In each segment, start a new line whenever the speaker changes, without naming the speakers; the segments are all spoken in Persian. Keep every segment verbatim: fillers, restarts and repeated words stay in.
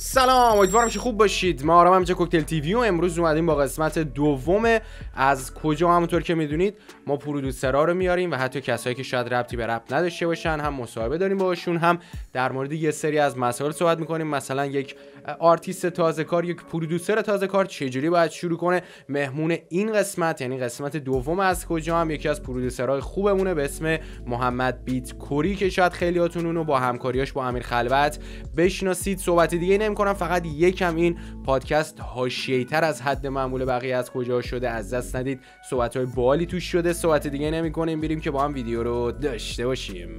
سلام، امیدوارم که خوب باشید. ما آرام همینجا کوکتل تیوی و امروز اومدیم با قسمت دوم از کجا. همونطور که میدونید ما پرودوسرها رو میاریم و حتی کسایی که شاید ربطی به رپ نداشته باشن هم مصاحبه داریم باهاشون، هم در مورد یه سری از مسائل صحبت میکنیم. مثلا یک آرتیست تازه کار، یک پرودوسر تازه کار چجوری باید شروع کنه. مهمون این قسمت یعنی قسمت دوم از کجا هم یکی از پرودوسرهای خوبمونه به اسم محمد بیتکوری که شاید خیلیاتون اونو با همکاریاش با امیر خلوت بشناسید. صحبت دیگه نمی‌کنم، فقط یکم این پادکست حاشیه‌ای‌تر از حد معمول بقیه از کجا شده، از دست ندید. صحبت‌های باحالی توش شده. صحبت دیگه نمی‌کنیم، بریم که با هم ویدیو رو داشته باشیم.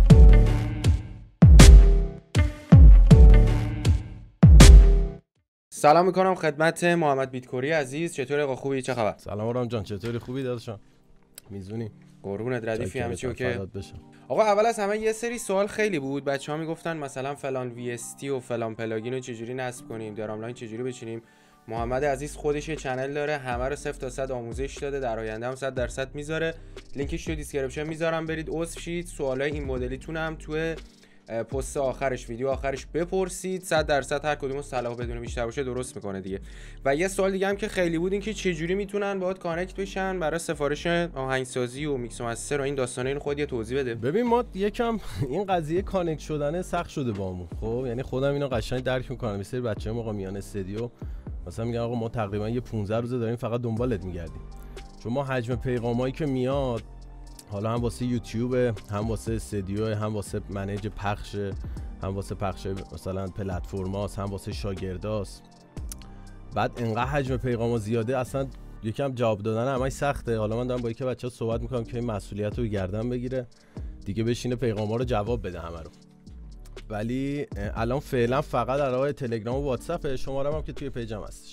سلام میکنم خدمت محمد بیتکوری عزیز. چطوری آقا؟ خوبی؟ چه خبر؟
سلام آرام جان، چطوری؟ خوبی داداشم؟ میزونی؟
قربونت، ردیفی همه چی اوکی؟
بشه.
آقا اول از همه یه سری سوال خیلی بود. بچه‌ها میگفتن مثلا فلان وی اس تی و فلان پلاگین رو چجوری نصب کنیم، دراملاین چجوری بچینیم. محمد عزیز خودش یه چنل داره، همه رو صفر تا صد آموزش داده، در آینده هم صد درصد میذاره. لینکش تو دیسکریپشن میذارم، برید عضو شید. سوالای این مدلیتون هم تو پست آخرش، ویدیو آخرش بپرسید. صد درصد هر کدوم صلاح بدون بیشتر باشه درست میکنه دیگه. و یه سوال دیگه هم که خیلی بود این که چجوری میتونن باهات کانکت بشن برای سفارش آهنگسازی و میکس و مستر و این داستانا. اینو خود یه توضیح بده.
ببین ما یکم این قضیه کانکت شدن سخت شده بامون. خب یعنی خودم اینو قشنگ درک میکنم. مثلا بچه‌ها موقع میان استودیو مثلا میگن آقا ما تقریبا یه پانزده روزه داریم فقط دنبالت میگردیم، چون ما حجم پیغامایی که میاد حالا هم واسه یوتیوب، هم واسه استودیو، هم واسه منیج پخش، هم واسه پخش مثلا پلتفرماست، هم واسه شاگرداست. بعد انقدر حجم پیغاما زیاده اصلا یکم جواب دادن همش سخته. حالا من دارم با یک بچه‌ها صحبت میکنم که این مسئولیت رو گردن بگیره دیگه، بشینه پیغاما رو جواب بده همه رو. ولی الان فعلا فقط در راه تلگرام و واتساپ، شماره‌ام هم که توی پیجم هستش.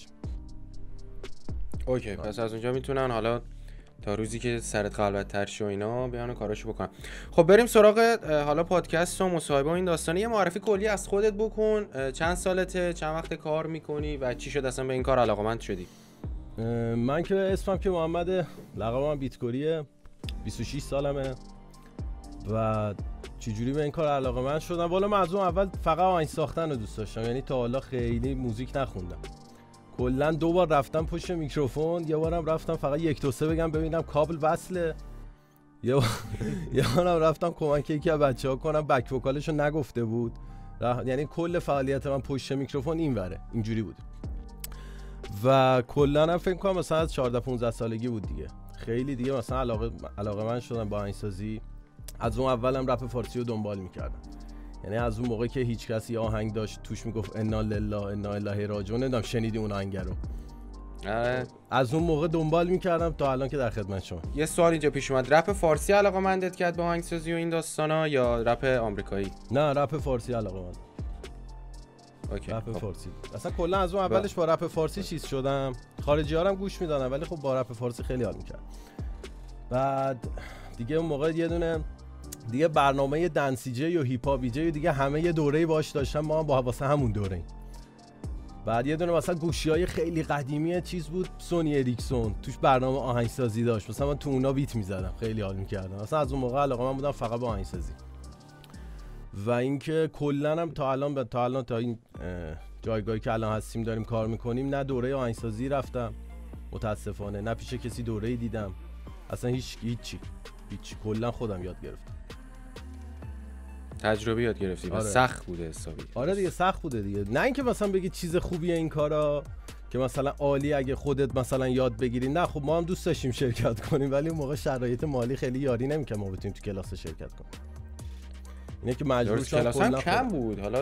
اوکی، پس از اونجا میتونن حالا تا روزی که سرت خلوت تر شه و اینا بیان کاراشو بکنن. خب بریم سراغ حالا پادکست و مصاحبه و این داستانه. یه معرفی کلی از خودت بکن. چند سالته، چند وقت کار میکنی و چی شد اصلا به این کار علاقه‌مند شدی؟
من که اسمم که محمد، لقبم بیتکوریه، بیست و شش سالمه. و چجوری به این کار علاقه‌مند شدم؟ والا من از اون اول فقط آهنگ ساختن رو دوست داشتم، یعنی تا حالا خیلی موزیک نخوندم. کلا دو بار رفتم پشت میکروفون، یه بارم رفتم فقط یک دو سه بگم ببینم کابل وصله، یه بار یه بارم رفتم کمک یکی از بچه‌ها کنم بک وکالشو نگفته بود. یعنی کل فعالیت من پشت میکروفون اینوره اینجوری بود. و کلا هم فکر کنم مثلا از چهارده پانزده سالگی بود دیگه. خیلی دیگه مثلا علاقه علاقه من شدم با آهنگسازی. از اون اولم رپ فارسی رو دنبال می‌کردم. یعنی از اون موقع که هیچ کسی آهنگ داشت توش میگفت انا لله انا الیه راجعون، نمیدونم شنیدی اون آهنگ رو؟
آره.
از اون موقع دنبال میکردم تا الان که در خدمت شما.
یه سوال اینجا پیش اومد، رپ فارسی علاقه‌مندت کرد با آهنگسازی و این داستانا یا رپ آمریکایی؟
نه رپ فارسی علاقه‌مند.
اوکی.
رپ
خب.
فارسی. اصلا کلا از اون اولش با رپ فارسی چیز شدم. خارجی‌ها هم گوش میدادن ولی خب با رپ فارسی خیلی حال میکرد. بعد دیگه اون موقع یه دونه دیگه برنامه دنسیجه یا هیپ هاپ ویجه دیگه همه یه دوره‌ای باش داشتن، ما هم با واسه همون دوره‌ای. بعد یه دونه مثلا گوشی‌های خیلی قدیمی چیز بود، سونی اریکسون، توش برنامه آهنگسازی داشت، مثلا من تو اونا بیت می‌زدم، خیلی حال می‌کردم. مثلا از اون موقع علاقه من بودم فقط با آهنگسازی. و اینکه کلاً هم تا الان تا الان تا این جایگاهی که الان هستیم داریم کار می‌کنیم، نه دوره آهنگسازی رفتم متاسفانه، نه پیش کسی دوره‌ای دیدم، اصلا هیچ هیچی هیچ کلا خودم یاد گرفتم.
تجربه یاد گرفتی.
آره.
و سخت بوده حسابی.
آره دیگه سخت بوده دیگه. نه اینکه مثلا بگی چیز خوبیه این کارا که مثلا عالی اگه خودت مثلا یاد بگیری، نه خب ما هم دوست داشتیم شرکت کنیم ولی اون موقع شرایط مالی خیلی یاری نمی‌کرد ما بتونیم تو کلاس شرکت کنیم. اینه که مجبور شدم.
کلاس هم کم بود. حالا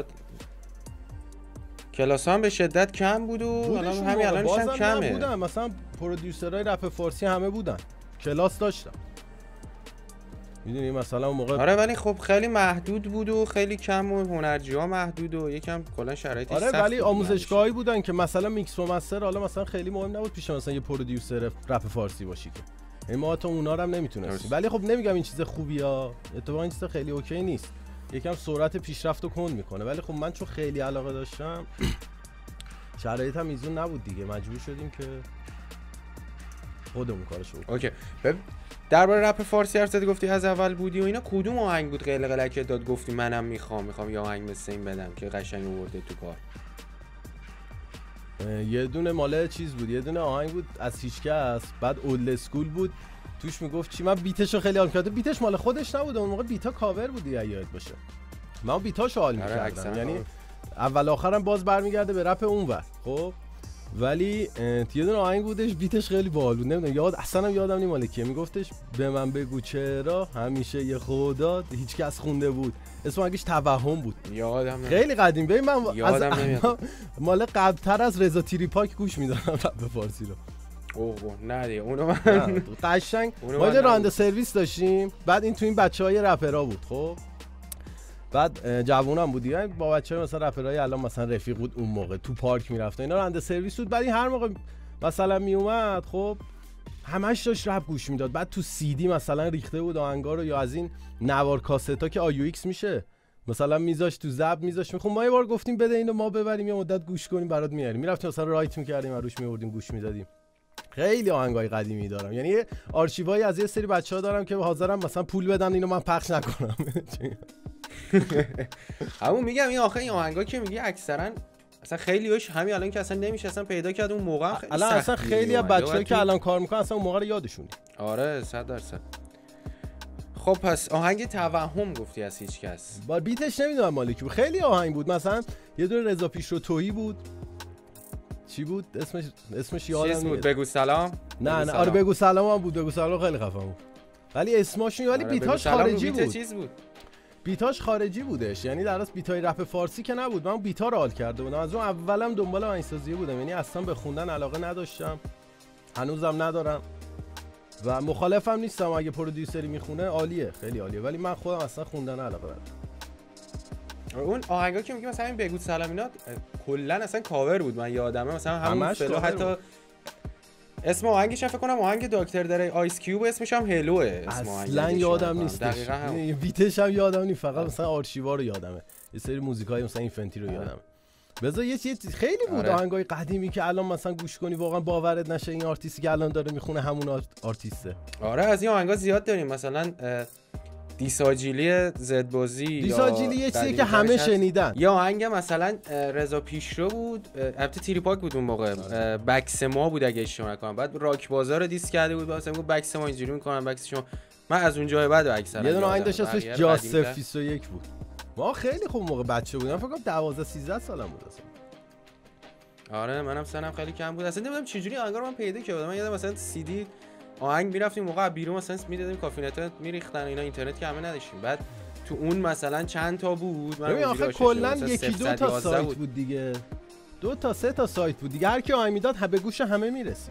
کلاس هم به شدت کم بود و حالا همین الانش هم کمه.
بودن مثلا پرودیوسرای رپ فارسی همه بودن، کلاس داشتن. میدونی مثلا اون موقع
آره ولی خب خیلی محدود بود و خیلی کم و هنرجوها محدود و یکم کلا شرایطش
آره
سخت.
ولی آموزشگاهی بودن که مثلا میکس و مستر حالا مثلا خیلی مهم نبود پیش مثلا یه پرودیوسر رپ فارسی باشی که این ما تا اونا رو هم نمیتونستیم. ولی خب نمیگم این چیز خوبیه، اتفاقا این چیز خیلی اوکی نیست، یکم سرعت پیشرفت رو کند میکنه. ولی خب من چون خیلی علاقه داشتم شرایطم ایزون نبود دیگه، مجبور شدیم که خودمون کارشو بکنیم.
اوکی. بب... درباره رپ فارسی حرف زدی، گفتی از اول بودی و اینا، کدوم آهنگ بود قلقلک داد گفتی منم میخوام میخوام یه آهنگ مثل این بدم که قشنگ آورده تو کار؟
یه دونه مال چیز بود، یه دونه آهنگ بود از هیچکس، بعد اولد اسکول بود، توش میگفت چی، من بیتشو خیلی حال کردم. بیتش مال خودش نبود اون موقع، بیتا کاور بود دیگه یاد باشه، من بیتاشو حال می‌کردم، یعنی اول آخرم باز برمیگرده به رپ اونور. خب ولی یه دونه آهنگ بودش بیتش خیلی باحال بود، نمیدونم یاد اصلا هم یادم نی مال کیه، میگفتش به من بگو چرا همیشه یه خدا هیچ کس خونده بود، اسم آهنگش توهم بود،
یادم نمیاد،
خیلی قدیم. ببین من
یادم
از
نمیاد،
مال قبل‌تر از رضا تیری پاک گوش میدادم رپ فارسی رو.
اوه نه دیگه اونو من
قشنگ ما یه راننده سرویس داشتیم، بعد این تو این بچهای رپرها بود. خب بعد جوونم بود دیگه، با بچه‌ها مثلا رپرهای الان مثلا رفیق بود اون موقع تو پارک میرفت اینا، راننده سرویس بود. بعد این هر موقع مثلا میومد خب همش داشت رپ گوش میداد، بعد تو سی دی مثلا ریخته بود آهنگا رو، یا از این نوار کاستا که آیو ایکس میشه مثلا میذاش تو ضبط میذاش. میخوام ما یه بار گفتیم بده اینو ما ببریم یه مدت گوش کنیم برات میاریم، میرفتیم مثلا رایت میکردیم و روش میوردیم گوش میدادیم. خیلی آهنگای قدیمی دارم، یعنی آرشیوایی از یه سری بچه‌ها دارم که حاضرم مثلا پول بدن اینو من پخش نکنم.
همون میگم این آخه این آهنگا که میگی اکثرا اصلا خیلیش همین الان که اصلا نمیشه اصلا پیدا کرد، اون موقع خیلی
الان اصلا خیلی از بچه‌ها که الان کار میکنن اصلا اون موقع رو یادشون.
آره صد درصد. خب پس آهنگ توهم گفتی از هیچ کس،
با بیتش نمیدونم مالکی بود، خیلی آهنگ بود، مثلا یه دونه رضا پیشرو تویی بود، چی بود اسمش اسمش یادم
نمیاد، بگو سلام.
نه نه آره بگو سلام هم بود، بگو سلام خیلی خفن بود، ولی اسمشون ولی آره بیتاش خارجی بود.
چیز بود
بیتاش خارجی بودش، یعنی در اصل بیتای رپ فارسی که نبود، من بیتا رو حال کرده بودم، از اون اولم دنبال آهنگسازی بودم، یعنی اصلا به خوندن علاقه نداشتم، هنوزم ندارم و مخالفم نیستم اگه پرودیوسری میخونه عالیه، خیلی عالیه، ولی من خودم اصلا خوندن علاقه ندارم.
اون آهنگا که میگم مثلا این بگو سلام اینا کلا اصلا کاور بود، من یادمه مثلا همون فلو حتی بود. اسم آهنگش فکر کنم آهنگ دکتر دره آیس کیوب اسمش هم هلوه، اسم آهنگ
اصلا یادم نیست
دقیقاً هم
بیتش هم یادم نیست، فقط مثلا آرشیوا رو یادمه، یه سری موزیکای مثلا اینفنتی رو یادمه. بذار یه چیز خیلی بود آهنگای قدیمی که الان مثلا گوش کنی واقعا باورت نشه این آرتیستی که الان داره میخونه همون آرتیسته.
آره از این آهنگا زیاد داریم، مثلا دیساجیلی زدبازی،
دیساجیلی یه چیزی که همه شنیدن.
یا آهنگ مثلا رضا پیشرو بود، البته تیری پاک بود اون موقع، بکس ما بود اگه اشتباه نکنم، بعد راک بازار رو دیس کرده بود، مثلا میگه بکس ما اینجوری میکنن بکس شما، من از اونجای بعد اکثرا
یه دونه آهنگ داشت اسمش جاسف بیست و یک بود، ما خیلی خوب موقع بچه بودم، فکر کنم دوازده سیزده سالم بود اصلا.
آره منم سنم خیلی کم بود، اصلا نمیدونم چه جوری آهنگا رو من پیدا کردم، من یادم مثلا سی دی آهنگ میرفتیم موقع بیرون مثلا میدادیم کافی نت میریختن اینا، اینترنت که همه نداشتیم، بعد تو اون مثلا چند تا بود، من
آخه کلا یکی دو تا سایت بود. بود دیگه، دو تا سه تا سایت بود دیگه، هر کی آهنگ میداد به گوش همه میرسید.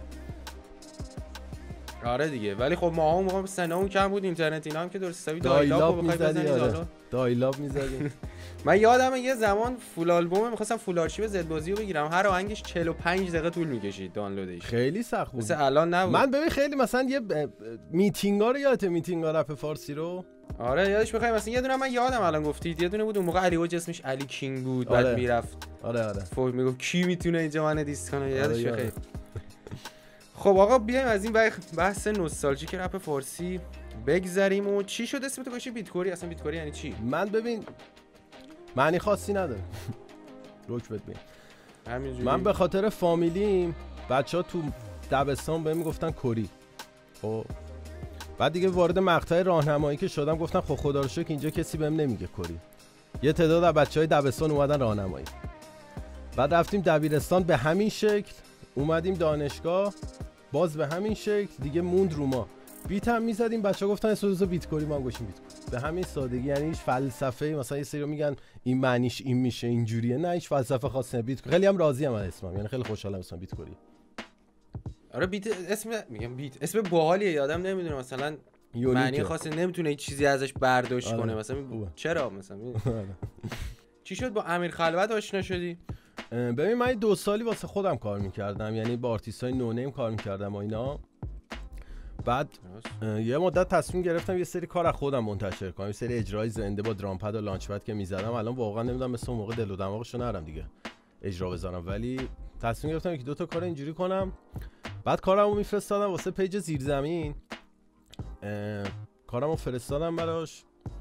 آره دیگه، ولی خب ما اون موقع سنمون کم بود، اینترنت اینا هم که درست حسابی دایلاب
می‌زدی، آره دایلاب می‌زدیم.
من یادمه یه زمان فول آلبوم می‌خواستم فول آرشیو زدبازی رو بگیرم، هر آهنگش چهل و پنج دقیقه طول می‌کشید دانلودش،
خیلی سخت بود،
مثل الان نبود.
من ببین خیلی مثلا یه میتینگا رو یادت، میتینگا رپ فارسی رو
آره یادش بخیر، مثلا یه دونه من یادم الان گفتید، یه دونه بود اون موقع علی اوج اسمش علی کینگ بود، بعد
آره.
میرفت
آره آره
فوق میگفت کی میتونه اینجا من دیس کنه، یادش بخیر. خب آقا بیایم از این بحث نوستالژیک رپ فارسی بگذریم و چی شد اسم تو گوشی بیتکوری؟ اصلا بیتکوری یعنی چی؟
من ببین معنی خاصی نداره روک بد بین همینجوری، من به خاطر فامیلیم بچه‌ها تو دبستان بهم میگفتن کوری، خب بعد دیگه وارد مقطع راهنمایی که شدم گفتم خب خدا رو شکر اینجا کسی بهم نمیگه کوری، یه تعداد از بچهای دبستان اومدن راهنمایی، بعد رفتیم دبیرستان به همین شکل، اومدیم دانشگاه باز به همین شکل دیگه، موند رو ما بیت هم میزدیم، بچه‌ها گفتن اسم بیت کوری، ما هم گوشیم بیت کوری، به همین سادگی، یعنی هیچ فلسفه مثلا یه سری میگن این معنیش این میشه اینجوریه، نه هیچ فلسفه خاصی نه، بیت کوری خیلی هم راضی ام از اسمم، یعنی خیلی خوشحالم اسمم بیت کوری.
آره بیت اسم میگم بیت اسم باحالیه، یادم نمیدونه مثلا معنی خاصی نمیتونه هیچ چیزی ازش برداشت آره. کنه مثلا اوه. چرا مثلا چی شد با امیر خلوت آشنا شدی؟
ببین من دو سالی واسه خودم کار میکردم، یعنی با آرتیستای نو نیم کار میکردم و اینا، بعد یه مدت تصمیم گرفتم یه سری کار از خودم منتشر کنم، یه سری اجرای زنده با درام پد و لانچ پد که میزدم، الان واقعا نمیدونم مثل اون موقع دل و دماغشو نرم دیگه اجرا بزنم، ولی تصمیم گرفتم یکی دو تا کار اینجوری کنم، بعد کارمو میفرستادم واسه پیج زیرزمین، کارمو فرستادم براش،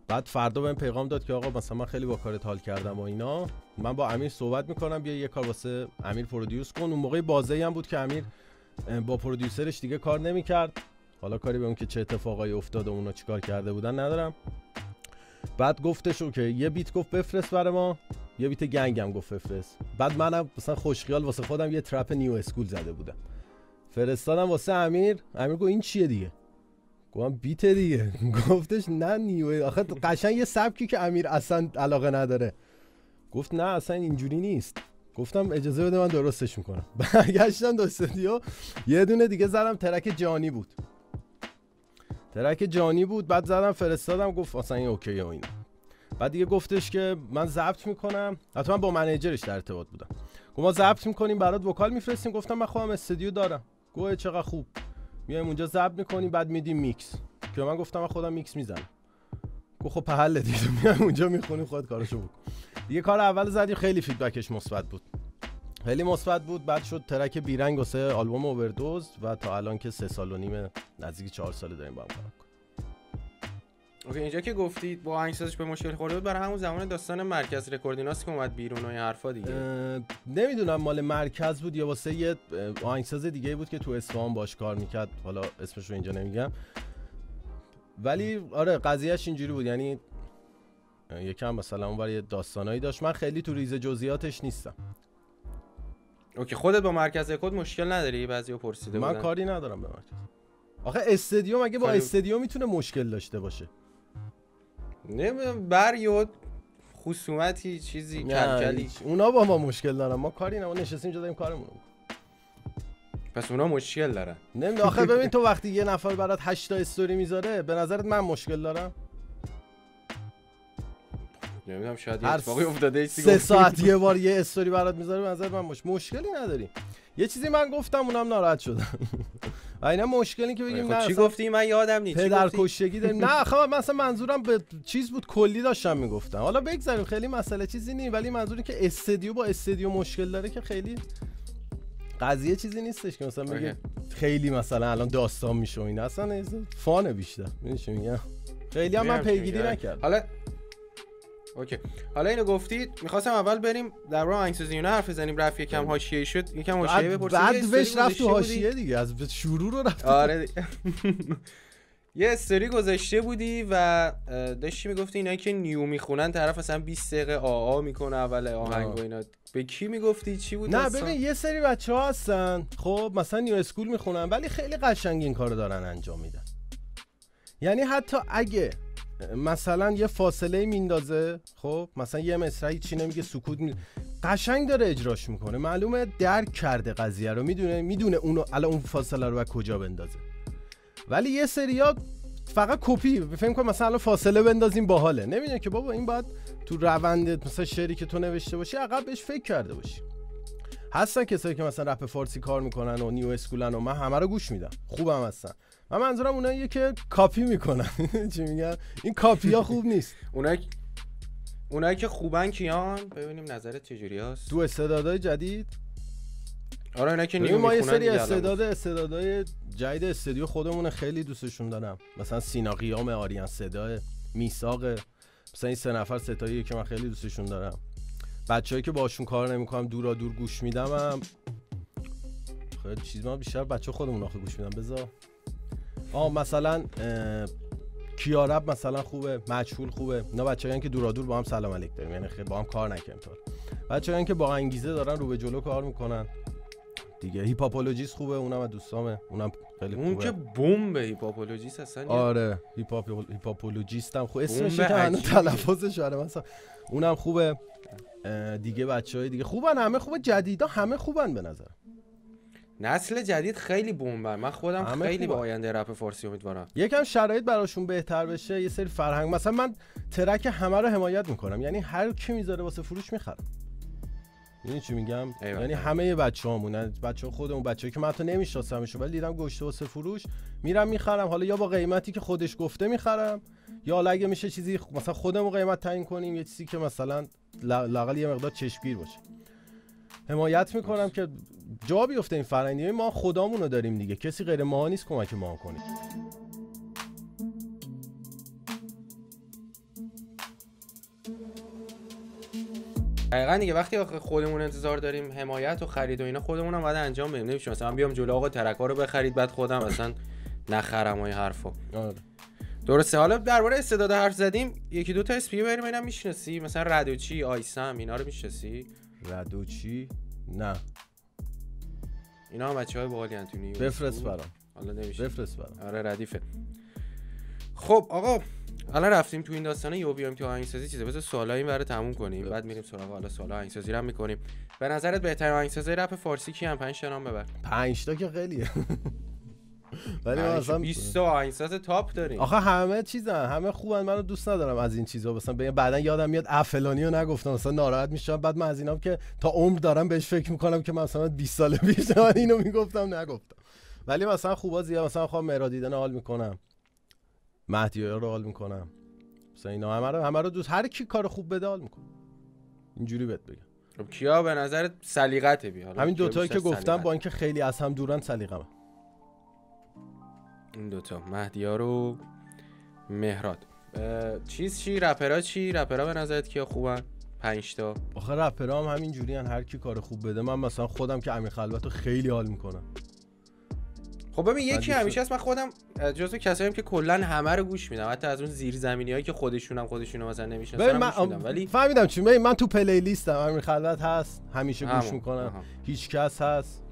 بعد فردا بهم پیغام داد که آقا مثلا من خیلی با کارت حال کردم و اینا، من با امیر صحبت میکنم بیا یه کار واسه امیر پرودیوس کن. اون موقع بازی هم بود که امیر با پرودیوسرش دیگه کار نمیکرد، حالا کاری به اون که چه اتفاقایی افتاد و اونا چیکار کرده بودن ندارم. بعد گفتش که یه بیت گفت بفرست برای ما، یه بیت گنگم گفت بفرست. بعد منم مثلا خوشخیال واسه خودم یه ترپ نیو اسکول زده بودم، فرستادم واسه امیر. امیر گفت این چیه دیگه؟ گفتم بیت دیگه. گفتش نه نیو، آخه قشنگ یه سبکی که امیر اصلا علاقه نداره. گفت نه اصلا اینجوری نیست. گفتم اجازه بده من درستش میکنم. برگشتم دو استودیو یه دونه دیگه زدم، ترک جانی بود، ترک جانی بود. بعد زدم فرستادم، گفت اصلا این اوکیه و اینا. بعد دیگه گفتش که من ضبط میکنم، حتما با منیجرش در ارتباط بودم، گفت ما ضبط میکنیم برات وکال میفرستیم. گفتم من خودم استودیو دارم. گفت چقدر خوب، میایم اونجا ضبط میکنیم بعد میدیم میکس. که من گفتم من خودم میکس میزنم. گفت خب حل دیگه، میایم اونجا میخونی خودت کاراشو بکن. دیگه کار اول زدیم، خیلی فیدبکش مثبت بود، خیلی مثبت بود. بعد شد ترک بیرنگ واسه آلبوم اووردوز و تا الان که سه سال و نیم نزدیک چهار سال داریم با هم کار میکنیم.
اوکی، اینجا که گفتید با آهنگسازش به مشکل خورده بود، برای همون زمان داستان مرکز رکوردیناست که اومد بیرون و این حرفا دیگه.
نمیدونم مال مرکز بود یا واسه یه آهنگساز دیگه بود که تو اصفهان باش کار میکرد، حالا اسمش رو اینجا نمیگم. ولی آره قضیهش اینجوری بود، یعنی یکم مثلا اونور یه داستانایی داشت، من خیلی تو ریز جزئیاتش نیستم.
اوکی، خودت با مرکز رکورد مشکل نداری؟ بعضی‌ها پرسیده
من
بودن.
من کاری ندارم به مرکز. آخه استادیوم مگه با
خیلی...
استادیوم میتونه مشکل داشته باشه؟
نمیدونم، بر خصومتی چیزی کلکلی
اونا با ما مشکل دارن، ما کاری نه، ما نشستیم اینجا داریم کارمون رو.
پس اونا مشکل دارن.
نمیدونم آخه ببین تو وقتی یه نفر برات هشت تا استوری میذاره، به نظرت من مشکل دارم؟
نمیدونم، شاید یه اتفاقی افتاده
سه ساعت یه بار یه استوری برات میذاره، به نظر من مش... مشکلی نداریم. یه چیزی من گفتم اونم ناراحت شدن. اینا مشکلی که بگیم نه
چی گفتی من یادم نیست.
پدر کشتگی داریم. نه آخه مثلا منظورم به چیز بود، کلی داشتم میگفتم. حالا بگذاریم خیلی مسئله چیزی نیست، ولی منظوری که استودیو با استودیو مشکل داره که خیلی قضیه چیزی نیستش که مثلا بگه خیلی مثلا الان داستان میشه و اینا، اصلا فانه بیشتر. میدونی میگم خیلی هم من پیگیری نکردم.
حالا اوکی، حالا اینو گفتید، می‌خواستم اول بریم در راه آهنگسازی اینا حرف بزنیم، رفت یکم حاشیه‌ای شد، یکم حاشیه‌ای بپرسید.
بعد بهش رفت تو حاشیه دیگه، از شروع رو رفت.
آره یه استوری گذاشته بودی و داشتی میگفتی اینایی که نیو میخونن طرف مثلا بیست دقیقه آ آ میکنه اول آهنگ و اینا، به کی میگفتی؟ چی بود؟
نه ببین یه سری بچه‌ها هستن خب مثلا نیو اسکول میخونن ولی خیلی قشنگ این کارو دارن انجام میدن. یعنی حتی اگه مثلا یه فاصله میندازه، خب مثلا یه مصرعی چی نمیگه، سکوت می قشنگ داره اجراش میکنه، معلومه درک کرده قضیه رو، میدونه میدونه اونو الان اون فاصله رو کجا بندازه. ولی یه سریا فقط کپی فهم کن مثلا فاصله بندازیم باحاله، نمیدونه که بابا این باید تو روند مثلا شعری که تو نوشته باشی عقب بهش فکر کرده باشی. هستن کسایی که مثلا رپ فارسی کار میکنن و نیو اسکولن و من همه رو گوش میدم، خوبم هستن. من منظورم اوناییه که کاپی میکنن. چی میگن؟ این کاپی ها خوب نیست.
اونایی اونایی که خوبن کیان؟ ببینیم نظرت چجوری هست
تو استعدادهای جدید.
آره اینا که نیو
ما یه سری استعداد استعدادهای جدید استودیو خودمون خیلی دوستشون دارم، مثلا سینا قیام، آریان صدا، میثاق، مثلا این سه نفر ستایی که من خیلی دوستشون دارم. بچه‌ای که باشون کار نمی‌کنم دورا دور گوش میدمم، خیلی چیز ما بیشتر بچه خودمون آخه گوش میدم. بذار آه مثلا کیارب مثلا خوبه، مجهول خوبه، اینا بچه‌ای که دورا دور با هم سلام علیک داریم، یعنی خیلی با هم کار نکنیم. تا بچه‌ای که با انگیزه دارن رو به جلو کار میکنن دیگه. هیپاپولوژیست خوبه، اونم از دوستامه، اونم خیلی خوبه.
اون که بمب هیپاپولوژیست هستن.
آره هیپاپ هیپاپولوژیستم خوب اسمش که هنوز تلفظش آره مثلا اونم خوبه. دیگه بچهای دیگه خوبن، همه خوبه، جدیدا همه خوبن به نظر.
نسل جدید خیلی بمبن، من خودم خیلی به آینده رپ فارسی امیدوارم.
یکم شرایط براشون بهتر بشه، یه سری فرهنگ، مثلا من ترک همه رو حمایت میکنم، یعنی هر کی میذاره واسه فروش میخرم. یعنی چی میگم؟ یعنی همه بچه‌هامون، بچه‌ها خودمون، بچه‌ای که من حتی نمیشناسمشون ولی دیدم گشته واسه فروش میرم میخرم، حالا یا با قیمتی که خودش گفته میخرم، یا اگه میشه چیزی مثلا خودمون قیمت تعیین کنیم، یه چیزی که مثلا لااقل یه مقدار چشمگیر باشه. حمایت میکنم که جا بیفته این فرآیند. ما خودمون رو داریم دیگه، کسی غیر ما نیست کمک ما کنه.
دقیقاً دیگه وقتی آخه خودمون انتظار داریم حمایت و خرید و اینا خودمون هم باید انجام بدیم. نمیشه مثلا من بیام جلو آقا ترکا رو بخرید بعد خودم مثلا نخرم و این حرفا.
آره
درسته. حالا درباره استعداد حرف زدیم، یکی دو تا اسپی بریم اینا میشناسی؟ مثلا ردوچی، آیسم، اینا رو میشناسی؟
ردوچی نه،
اینا هم بچهای باحالی ان تو نیو.
بفرست برام.
حالا نمیشه
بفرست برام.
آره ردیفه. خب آقا حالا رفتیم تو این داستانه یو بیام که آهنگسازی چیزه، بذار سوالا این برای تموم کنیم بعد میریم سراغ حالا سوالا آهنگسازی رو هم میکنیم. به نظرت بهترین آهنگساز رپ فارسی کیه؟ پنج تا نام ببر.
پنج تا که خیلیه. ولی مثلا
بیست تا آهنگساز تاپ داریم.
آخه همه چیزن، همه خوبن، منو دوست ندارم از این چیزا. مثلا بگم بعدن یادم میاد افلانی رو نگفتم مثلا ناراحت میشم، بعد من از اینام که تا عمر دارم بهش فکر میکنم که مثلا بیست سال پیش من اینو میگفتم نگفتم. ولی مثلا خوبا زیاد، مثلا خواهم مرادیدن حال میکنم، مهدیار رو حال میکنم، مثلا اینا همه رو همه رو دوست، هر کی کار خوب بده حال میکنه. اینجوری بهت بگم.
خب کیا به نظرت سلیقته بی؟ حالا
همین دوتایی که گفتم با اینکه خیلی از هم دورن سلیقه‌مه.
این دوتا مهدیار و مهراد. چیز چی رپرها چی؟ رپرها به نظرت کیا خوبن؟ پنج تا.
آخه رپرها هم همین جوریان، هر کی کار خوب بده. من مثلا خودم که امیر خلوت رو خیلی حال میکنم.
خب ببین یکی همیشه هست، من خودم جزو کساییم که کلا همه رو گوش میدم، حتی از اون زیرزمینیایی که خودشونم خودشونو مثلا نمیشناسن
من
گوش میدم. ولی
فهمیدم چی من, من تو پلی لیستم امیر خلوت هست همیشه گوش
همون.
میکنم.
آها.
هیچ کس هست،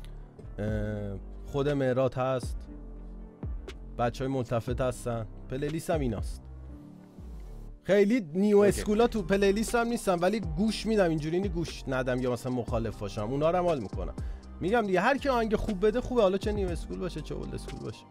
خود مهراد هست، بچهای ملتفت هستن، پلی لیستم ایناست. خیلی نیو اسکولا تو پلی لیستم نیستم ولی گوش میدم، اینجوری نی گوش ندم یا مثلا مخالف باشم، اونا رو هم حال میکنم. میگم دیگه هر کی آهنگ خوب بده خوبه، حالا چه نیو اسکول باشه چه اولد اسکول باشه.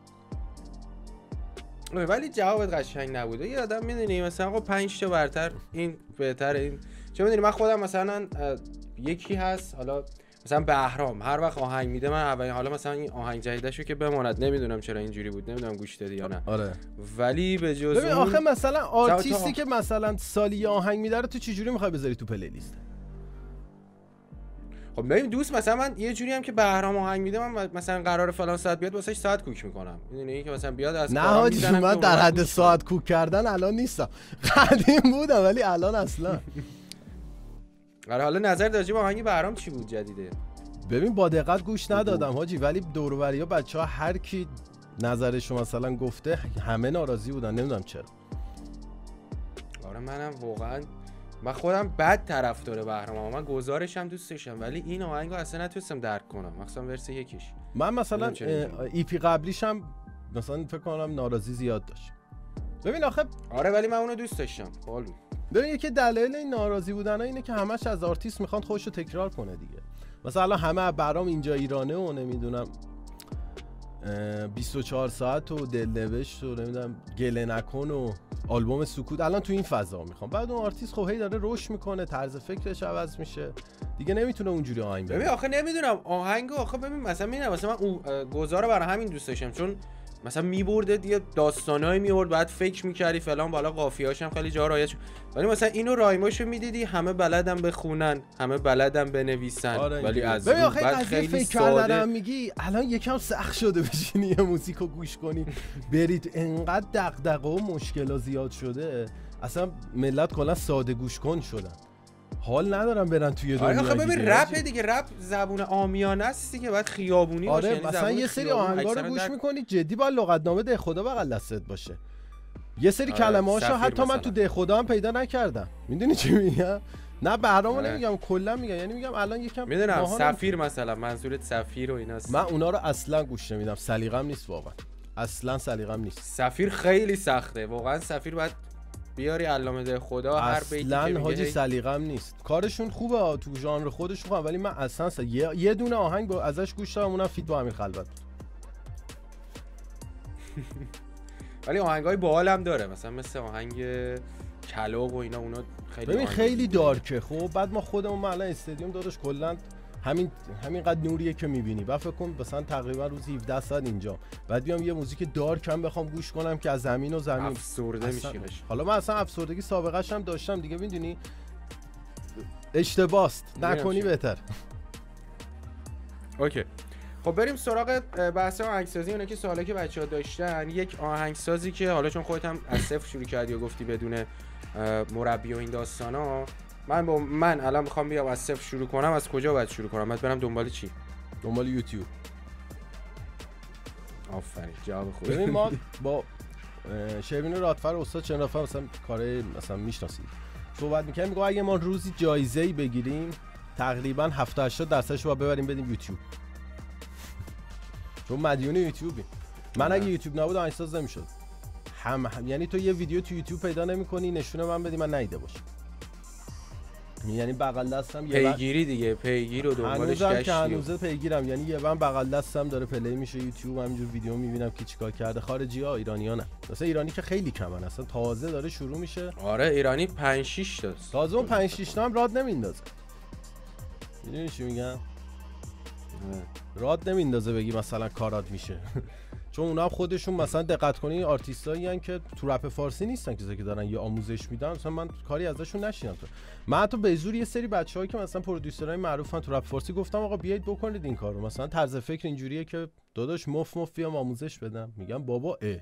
ولی جوابت قشنگ نبوده. یه آدم میدونی مثلا آقا پنج تا برتر این بهتره، این چه میدونی. من خودم مثلا یکی هست، حالا مثلا بهرام هر وقت آهنگ میده من اولین، حالا مثلا این آهنگ جدیدشو که بماند نمیدونم چرا اینجوری بود، نمیدونم گوش دادی یا نه.
آره
ولی به جز
ببین
اون
آخه مثلا آرتیستی
تا...
که مثلا سالی آهنگ میده رو تو چه جوری میخوای بذاری تو پلی لیست؟
خب ببین دوست، مثلا من یه جوری هم که بهرام آهنگ میده من مثلا قرار فلان ساعت بیاد واسه ساعت کوک میکنم، میدونی که مثلا بیاد از
نه حاجی من در حد ساعت کوک کردن الان نیستم. قدیم بودم ولی الان اصلا.
آره حالا نظر راجع به آهنگ بهرام چی بود جدیده؟
ببین با دقت گوش ندادم حاجی، ولی دور و بریا بچه‌ها هر کی نظرشو مثلا گفته همه ناراضی بودن، نمیدونم چرا.
آره منم واقعا من خودم بد طرفدار بهرام، من گزارشم دوست داشتم ولی این آهنگو اصلا نتونستم درک کنم، مثلا ورس یکیش.
من مثلا ای پی قبلیش هم مثلا فکر کنم ناراضی زیاد داشت. ببین آخه
آره ولی من اونو دوست داشتم. باحال بود.
ببین یکی دلیل این ناراضی بودنها اینه که همش از آرتیست میخوان خودشو تکرار کنه دیگه. مثلا همه برام اینجا ایرانه و نمیدونم بیست و چهار ساعت و دلنوشت و نمیدونم گله نکن و آلبوم سکوت الان تو این فضا میخوام. بعد اون آرتیست خب هی داره رشد میکنه، طرز فکرش عوض میشه دیگه، نمیتونه اونجوری آهنگ بده.
ببین آخه نمیدونم آهنگو آخه ببین مثلا میدونم مثلا من اون گزارو برای همین دوست داشتم چون مثلا میبرده دیگه داستانایی میورد بعد فکر میکردی فلان، بالا قافیه‌هاش هم خیلی جا رعایت شد. ولی مثلا اینو رایماشو میدیدی همه بلدن بخونن، همه بلدن بنویسن.
آره
ولی از
ببین
بعد
آخه
خیلی
فکر کردنم میگی الان یکم سخت شده بشینی یه موزیکو گوش کنی برید، انقدر دغدغه و مشکلا زیاد شده اصلا ملت کلا ساده گوش کن شدن، حال ندارم برن توی دنیا.
آره آخه ببین رپ دیگه، رپ زبون عامیانه است دیگه، باید خیابونی باشه.
آره مثلا یه سری آهنگا رو گوش میکنی جدی باید لغتنامه ده خدا بغل دستت باشه. یه سری آره کلمه‌هاشو حتی مثلا من تو ده خدا هم پیدا نکردم. میدونی چی میگم؟ نه بهرامو آره. نمیگم کلا میگم، یعنی میگم الان یکم
میدونم سفیر مثلا منظورت سفیر و ایناست.
من اونا رو اصلا گوش نمیدم، سلیقه‌م نیست واقعا، اصلا سلیقه‌م نیست.
سفیر خیلی سخته واقعا، سفیر باید بیاری علامه ده خدا هر بیتی که
اصلا حاجی سلیقه‌م نیست. کارشون خوبه تو ژانر خودشون خوبه ولی من اصلا س... یه... یه دونه آهنگ با ازش گوش دادم اونم فیت با امیر خلوت.
ولی آهنگای باحال هم داره مثلا مثل آهنگ کلاغ و اینا، اونا خیلی
ببین خیلی دارکه. خب بعد ما خودمون الان استادیوم داداش کلا همین همینقدر نوریه که میبینی، بعد فکر کن مثلا تقریبا روز هفده ساعت اینجا، بعد بیام یه موزیک دارک هم بخوام گوش کنم که از زمین و زمین
افسرده میشی.
حالا من اصلا افسردگی سابقه‌اش هم داشتم دیگه، میدونی اشتباست نکنی بهتر.
اوکی خب بریم سراغ بحث آهنگسازی. اونه که سوالی که بچه‌ها داشتن، یک آهنگسازی که حالا چون خودت هم از صفر شروع کردی و گفتی بدون مربی و این داستانا، من با من الان میخوام بیام از صفر شروع کنم، از کجا باید شروع کنم؟ باید برم دنبال چی؟
دنبال یوتیوب.
آفرین، جواب خوبه.
ببین ما با شروین رادفر استاد چنرافه مثلا کار مثلا میشناسید صحبت میکنیم، میگه اگه ما روزی جایزه‌ای بگیریم تقریبا هفتاد هشتاد درصدش رو ببریم بدیم یوتیوب، چون مدیون یوتیوبی. من اگه یوتیوب نبود آهنگساز نمیشد. هم, هم یعنی تو یه ویدیو تو یوتیوب پیدا نمی‌کنی نشونه من بدی من ندیده باشم. یعنی بغل دستم یه
پیگیری دیگه، پیگیر و دنبالش گشتی.
که هنوزه پیگیرم، یعنی یه من بغل دستم داره پلی میشه یوتیوب، همینجور ویدیو میبینم که چیکار کرده. خارجی‌ها، ایرانی‌ها نه. مثلا ایرانی که خیلی کمن، اصلا تازه داره شروع میشه.
آره ایرانی پنج شش تا.
تازه اون پنج شش تا هم راد نمیندازه. میدونی چی میگم؟ راد نمیندازه بگی مثلا کارات میشه. چون اونا هم خودشون مثلا دقت کنی آرتیستایی ان که تو رپ فارسی نیستن کسایی که دارن یه آموزش میدن، مثلا من کاری ازشون نشینم. تو من حتی به زور یه سری بچه‌هایی که مثلا پرودوسرای معروفن تو رپ فارسی گفتم آقا بیایید بکنید این کارو، مثلا طرز فکر اینجوریه که داداش مف مف بیام آموزش بدم. میگم بابا اه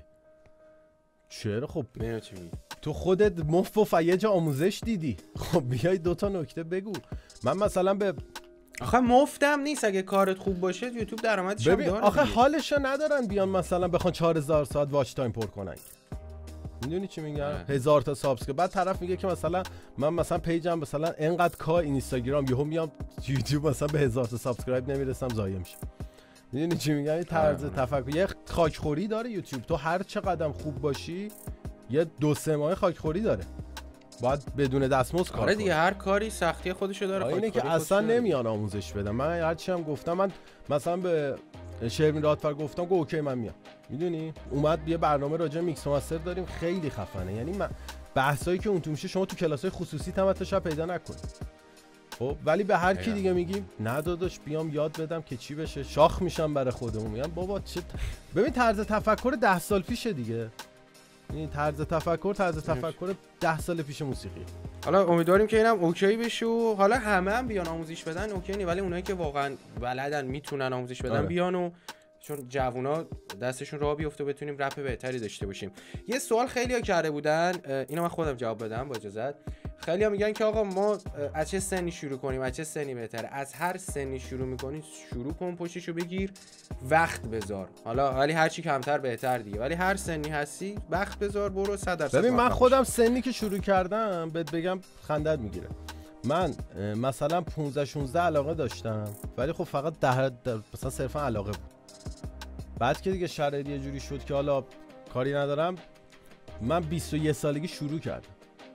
چرا؟ خب تو خودت مف مف یه جا آموزش دیدی، خب بیای دو تا نکته بگو. من مثلا به
آخه مفتم نیست، اگه کارت خوب باشه یوتیوب درآمدش هم داره.
آخه حالش ندارن بیان مثلا بخوان چهار هزار ساعت واچ تایم پر کنن. میدونی چی میگم؟ هزار تا سابسکرایب. بعد طرف میگه که مثلا من مثلا پیجم مثلا انقدر کا اینستاگرام، یهو میام یوتیوب مثلا به هزار تا سابسکرایب نمیرسم، ضایع میشم. میدونی چی میگم؟ این طرز تفکر یه خاکخوری داره یوتیوب. تو هر چقدر خوب باشی یه دو سه ماه خاکخوری داره. باید بدون دستمزد کار کنی.
آره دیگه، هر کاری سختی خودشو داره.
اینه که اصلا نمیان آموزش بدم. من هر چی هم گفتم، من مثلا به شروین رادفر گفتم گفت اوکی من میام. میدونی اومد یه برنامه راجع میکس و مستر داریم خیلی خفنه. یعنی من بحثایی که اون تو میشه شما تو کلاسای خصوصی تمت شب پیدا نکنی. خب ولی به هر کی دیگه میگیم نه داداش بیام یاد بدم که چی بشه، شاخ میشم برای خودمون. میگم بابا چه ببین طرز تفکر ده سال پیشه دیگه. این طرز تفکر طرز تفکر ده سال پیش موسیقی.
حالا امیدواریم که اینم اوکی بشه و حالا همه هم بیان آموزش بدن اوکی نی، ولی اونایی که واقعا بلدن میتونن آموزش بدن آره. بیان و چون جوونا دستشون راه بیفته بتونیم رپ بهتری داشته باشیم. یه سوال خیلی‌ها کرده بودن، اینو من خودم جواب بدم با اجازهت. خیلی‌ها میگن که آقا ما از چه سنی شروع کنیم، از چه سنی بهتره؟ از هر سنی شروع می‌کنی شروع کن، پشتشو بگیر، وقت بذار. حالا ولی هر چی کمتر بهتر دیگه، ولی هر سنی هستی وقت بذار، برو صد درصد.
ببین من خودم سنی که شروع کردم بهت بگم خندت میگیره. من مثلا پانزده شانزده علاقه داشتم، ولی خب فقط ده مثلا صرفا علاقه بود. بعد که دیگه شرایط یه جوری شد که حالا کاری ندارم، من بیست و یک سالگی شروع کردم.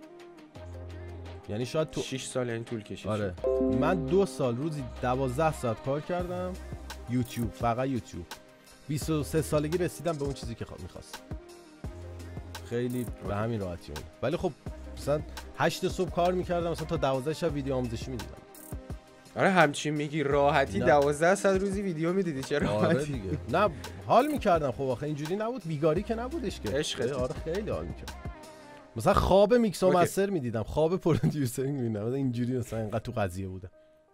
یعنی شاید تو
شش سال این طول کشید.
آره من دو سال روزی دوازده ساعت کار کردم یوتیوب، فقط یوتیوب. بیست و سه سالگی رسیدم به اون چیزی که می‌خواستم. خیلی به همین راحتی بود. ولی خب مثلا هشت صبح کار می‌کردم، مثلا تا دوازده شب ویدیو آموزشی می‌دیدم.
آره همچین میگی راحتی دوازده ساعت روزی ویدیو میدیدی؟ چرا
آره دیگه نه حال میکردم. خب آخه اینجوری نبود، بیگاری که نبودش که
عشق.
آره خیلی حال میکردم. مثلا خواب میکس و مستر میدیدم، خواب پرودیوسرینگ میدیدم، اینجوری مثلا اینقدر تو قضیه بودم.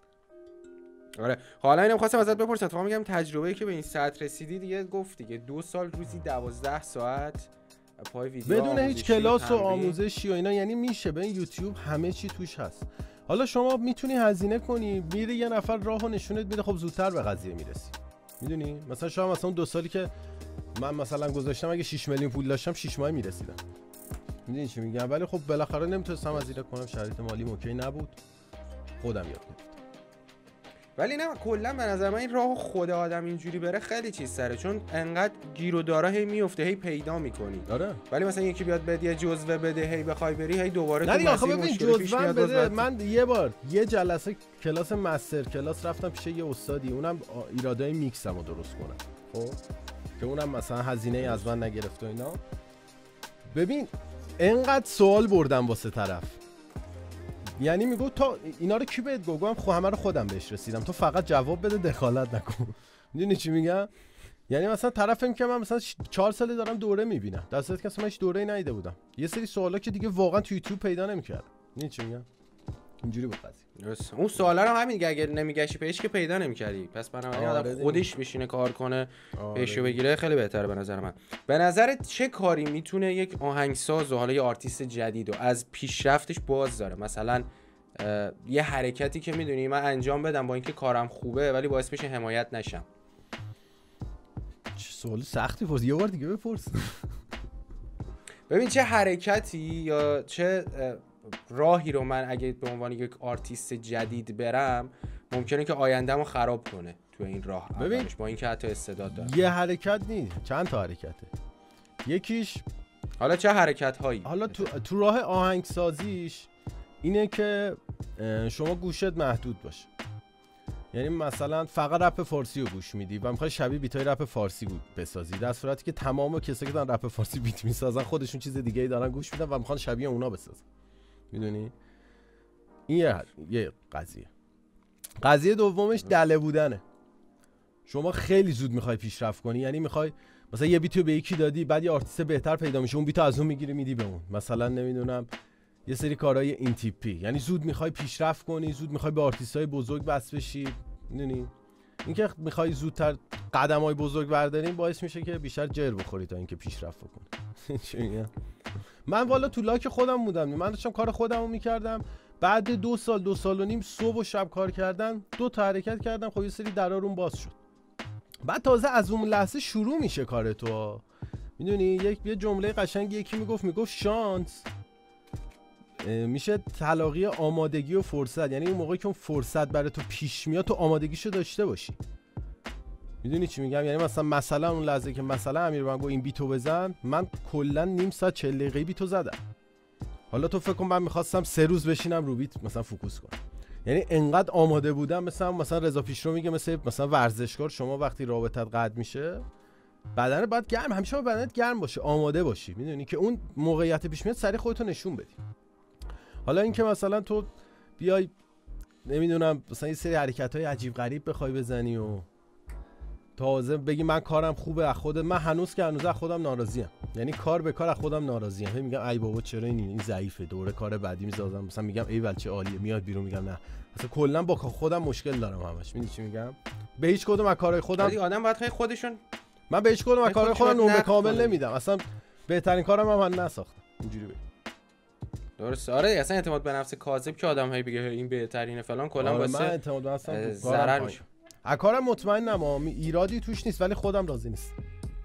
آره حالا اینم خواستم ازت بپرسم، تو میگم تجربه‌ای که به این سطح رسیدی دیگه گفت دیگه دو سال روزی دوازده ساعت پای ویدیو
بدون هیچ کلاس و آموزشی و اینا، یعنی میشه به این یوتیوب همه چی توش هست. حالا شما میتونی هزینه کنی، میره یه نفر راهو نشونت میده، خب زودتر به قضیه میرسی. میدونی مثلا شما مثلا دو سالی که من مثلا گذاشتم اگه شش میلیون پول داشتم شش ماه میرسیدم. میدونی چی میگم؟ ولی خب بالاخره نمیتونستم هزینه کنم، شرایط مالی اوکی نبود، خودم یاد گرفتم.
ولی نه کلا به نظر من این راه خود آدم اینجوری بره خیلی چیز سره، چون انقدر گیر و دارا هی میفته هی پیدا میکنی.
آره
ولی مثلا یکی بیاد بده یه جزوه بده هی بخوای بری هی دوباره
تو مسیر مشکل پیش میاد. بده. من یه بار یه جلسه کلاس مستر کلاس رفتم پیش یه استادی، اونم ایرادای میکسمو درست کنه، خب که اونم مثلا هزینه ای از من نگرفت و اینا. ببین انقدر سوال بردم واسه طرف، یعنی میگو تو اینا رو کی بهت گفتم؟ خب همه رو خودم بهش رسیدم، تو فقط جواب بده دخالت نکن. میدونی چی میگم؟ یعنی مثلا طرفم که من مثلا چهار ساله دارم دوره میبینم، در صورتی که اصلا هیچ دوره‌ای ندیده بودم. یه سری سوالا که دیگه واقعا تو یوتیوب پیدا نمی‌کردم. میدونی چی میگم؟ اینجوری بود قضیه.
درست. اون سوالا رو همین دیگه اگه نمیگشی پیش که پیدا نمی‌کردی. پس بنابراین آدم خودش بشینه کار کنه، بهشو بگیره خیلی بهتره به نظر من. به نظرت چه کاری میتونه یک آهنگساز و حالا یه آرتیست جدید و از پیشرفتش باز داره؟ مثلا یه حرکتی که میدونی من انجام بدم با اینکه کارم خوبه ولی باعث بشه حمایت نشم.
چه سوال سختی پرس، یه بار دیگه بپرس.
ببین چه حرکتی یا چه راهی رو من اگه به عنوان یک آرتیست جدید برم ممکنه که آینده‌مو خراب کنه تو این راه.
ببین
با اینکه حتی استعداد دارم.
یه حرکت نیست، چند تا حرکته. یکیش
حالا چه حرکت هایی؟
حالا تو تو راه آهنگسازیش اینه که شما گوشت محدود باشه. یعنی مثلا فقط رپ فارسی رو گوش میدی و میخوای شبیه بیتای رپ فارسی بسازی، در صورتی که تمام کسایی که دارن رپ فارسی بیت میسازن خودشون چیز دیگه ای دارن گوش میدن و میخوان شبیه اونا بسازن. میدونی؟ این یه یه قضیه. قضیه دومش دله بودنه. شما خیلی زود میخوای پیشرفت کنی، یعنی میخوای مثلا یه بیتو به یکی دادی بعد یه آرتیست بهتر پیدا میشه اون بیتو از اون میگیری میدی به اون. مثلا نمیدونم یه سری کارهای این تیپی، یعنی زود میخوای پیشرفت کنی، زود میخوای به آرتیستای بزرگ وصل بشی. میدونی اینکه میخوای زودتر قدمای بزرگ برداری باعث میشه که بیشتر جر بخوری تا اینکه پیشرفت کنی. چی میگم؟ من والا تو لاک خودم بودم، من داشتم کار خودمو میکردم، بعد دو سال دو سال و نیم صبح و شب کار کردن، دو تا حرکت کردم، خب یه سری درارون باز شد. بعد تازه از اون لحظه شروع میشه کار تو. میدونی یک یه جمله قشنگ یکی میگفت میگفت شانس میشه تلاقی آمادگی و فرصت، یعنی اون موقعی که اون فرصت برای تو پیش میاد تو آمادگیشو داشته باشی. میدونی چی میگم؟ یعنی مثلا مثلا اون لحظه که مثلا امیر من گفت این بیتو بزن، من کلا نیم ساعت چهل دقیقه بیتو زدم. حالا تو فکر کن من میخواستم سه روز بشینم رو بیت مثلا فوکوس کنم، یعنی انقدر آماده بودم. مثلا مثلا رضا پیشرو میگه مثلا مثلا ورزشکار شما وقتی رابطت قطع میشه بدنت باید گرم، همیشه بدنت گرم باشه، آماده باشی، میدونی که اون موقعیت پیش میاد سریع خودتو نشون بدی. حالا اینکه مثلا تو بیای نمیدونم مثلا یه سری حرکت‌های عجیب غریب بخوای بزنی و تازه بگی من کارم خوبه از خودم، من هنوز که هنوز از خودم ناراضی‌ام، یعنی کار به کار از خودم ناراضی‌ام. میگم ای بابا چرا این این ضعیفه، دوره کار بعدی می‌سازم، مثلا میگم ای ول چه عالیه، میاد بیرون میگم نه مثلا کلا با خودم مشکل دارم همش. میدونی چی میگم؟ به هیچ کدوم از کارهای خودم
ولی آدم باید خیلی خودشون،
من به هیچ کدوم از کارهای خودم نمره کامل نمیدم، اصلا بهترین کارم هم من نساختم اینجوری بگم.
درسته. آره اصلا اعتماد به نفس کاذب که آدم هایی بگه این بهترینه فلان کلا واسه
من اعتماد به نفسم
ضرر میشه.
از کارم مطمئنم، ایرادی توش نیست ولی خودم راضی نیستم.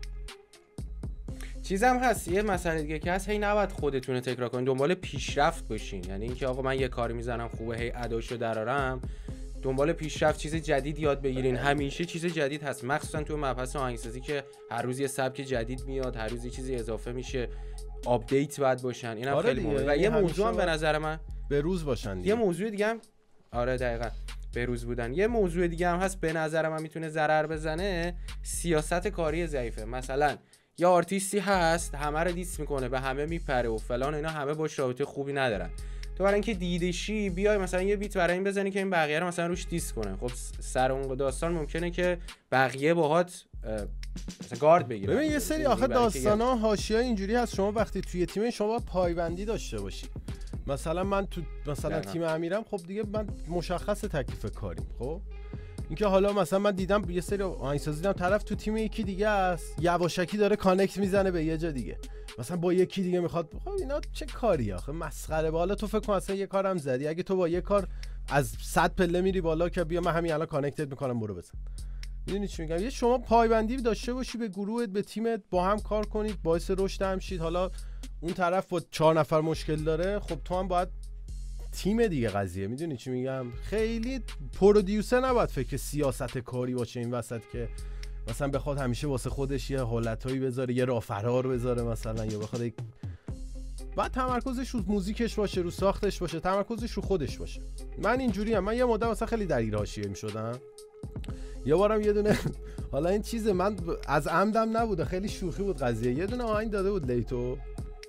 چیزم هست یه مسئله دیگه که هست، هی نباید خودتون رو تکرار کنین، دنبال پیشرفت باشین. یعنی اینکه آقا من یه کاری میزنم خوبه هی اداشو درارم، دنبال پیشرفت، چیز جدید یاد بگیرین. همیشه چیز جدید هست، مخصوصا تو مبحث آهنگسازی که هر روز یه سبک جدید میاد، هر روز یه چیزی اضافه میشه، آپدیت باید باشن. اینم
آره
خیلی مهمه. و یه موضوع هم به نظر من
به روز باشن دیگه.
یه موضوع دیگه هم آره دقیقاً به روز بودن. یه موضوع دیگه هم هست به نظر من میتونه ضرر بزنه، سیاست کاری ضعیفه. مثلا یه آرتیستی هست همه رو دیس میکنه، به همه میپره و فلان، اینا همه باش رابطه خوبی ندارن. تو برای اینکه دیدشی بیای مثلا یه بیت برای این بزنی که این بقیه رو مثلا روش دیس کنه، خب سر اون داستان ممکنه که بقیه باهات مثلا گارد بگیرن.
ببین یه سری آخه داستانا حاشیه‌ای اینجوری هست، شما وقتی توی تیم شما پایبندی داشته باشی. مثلا من تو مثلا تیم امیرم، خب دیگه من مشخص تکلیف کاریم. خب اینکه حالا مثلا من دیدم یه سری آهنگسازی دیدم طرف تو تیم یکی دیگه است، یواشکی داره کانکت میزنه به یه جا دیگه، مثلا با یکی دیگه میخواد. خب اینا چه کاری آخه، مسخره. بالا تو فکر کن اصلا یه کارم زدی، اگه تو با یه کار از صد پله میری بالا که بیا من همین الان کانکتت میکنم برو بزن. میدونی چی میگم؟ یه شما پایبندی داشته باشی به گروهت، به تیمت، با هم کار کنید، باعث رشد هم شید. حالا اون طرف با چهار نفر مشکل داره، خب تو هم باید تیم دیگه قضیه. میدونی چی میگم؟ خیلی پرودیوسر نباید فکر سیاست کاری باشه این وسط که مثلا بخواد همیشه واسه خودش یه حالتایی بذاره، یه راه فرار بذاره مثلا، یا بخواد یک... بعد تمرکزش رو موزیکش باشه، رو ساختش باشه، تمرکزش رو خودش باشه. من اینجوری ام. من یه مدت مثلا خیلی درگیر حاشیه میشدم. یه بارم یه دونه حالا این چیزه من از عمدم نبوده، خیلی شوخی بود قضیه، یه دونه آهنگ داده بود لیتو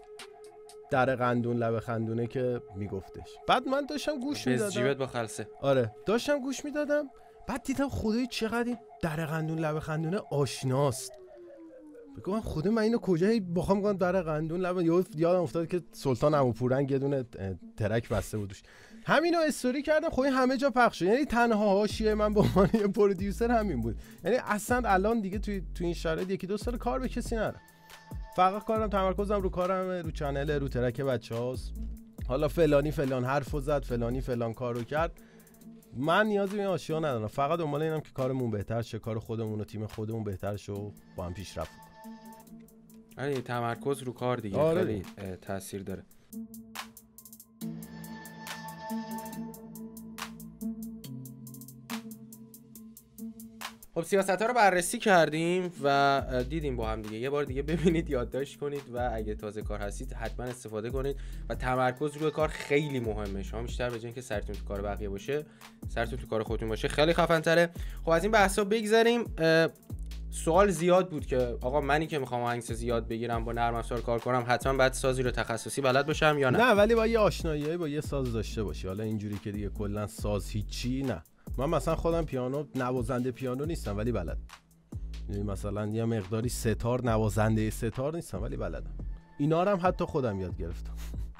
در قندون لب خندونه که میگفتش، بعد من داشتم گوش میدادم،
جیبت با خلصه.
آره داشتم گوش میدادم، بعد دیدم خدای چقدر این در قندون لب خندونه آشناست. بگم خدا من اینو کجایی بخوام میگم در قندون لب، یادم افتاد که سلطان عموپورنگ یه دونه ترک بسته بودش، همینو استوری کردم، خب همه جا پخش شد. یعنی تنها حاشیه من به عنوان یه پرودیوسر همین بود. یعنی اصلا الان دیگه توی تو این شرایط یکی دو سال کار به کسی ندارم، فقط کارم تمرکزم رو کارم، رو چنل، رو ترک بچه‌هاست. حالا فلانی فلان حرفو زد، فلانی فلان کارو کرد، من نیازی به آشیا ندارم، فقط دنبال اینم که کارمون بهتر شه، کار خودمون و تیم خودمون بهتر شه و با هم پیشرفت کنیم.
یعنی تمرکز رو کار دیگه
آره.
خیلی تاثیر داره. خب سیاست‌ها رو بررسی کردیم و دیدیم با هم دیگه. یه بار دیگه ببینید، یادداشت کنید و اگه تازه کار هستید حتما استفاده کنید و تمرکز روی کار خیلی مهمه. شما بیشتر به جای اینکه سرتون تو کار بقیه باشه، سرتون تو کار خودتون باشه، خیلی خفن تره. خب از این بحثا بگذریم. سوال زیاد بود که آقا منی که میخوام آهنگسازی یاد بگیرم، با نرم افزار کار کنم، حتما باید سازی رو تخصصی بلد باشم یا نه؟
نه، ولی با یه آشنایی با یه ساز داشته باشی. حالا اینجوری که دیگه کلا ساز هیچی نه. من مثلا خودم پیانو نوازنده پیانو نیستم ولی بلد. یعنی مثلا یه مقداری ستار نوازنده ستار نیستم ولی بلدم. اینا رو هم حتی خودم یاد گرفتم.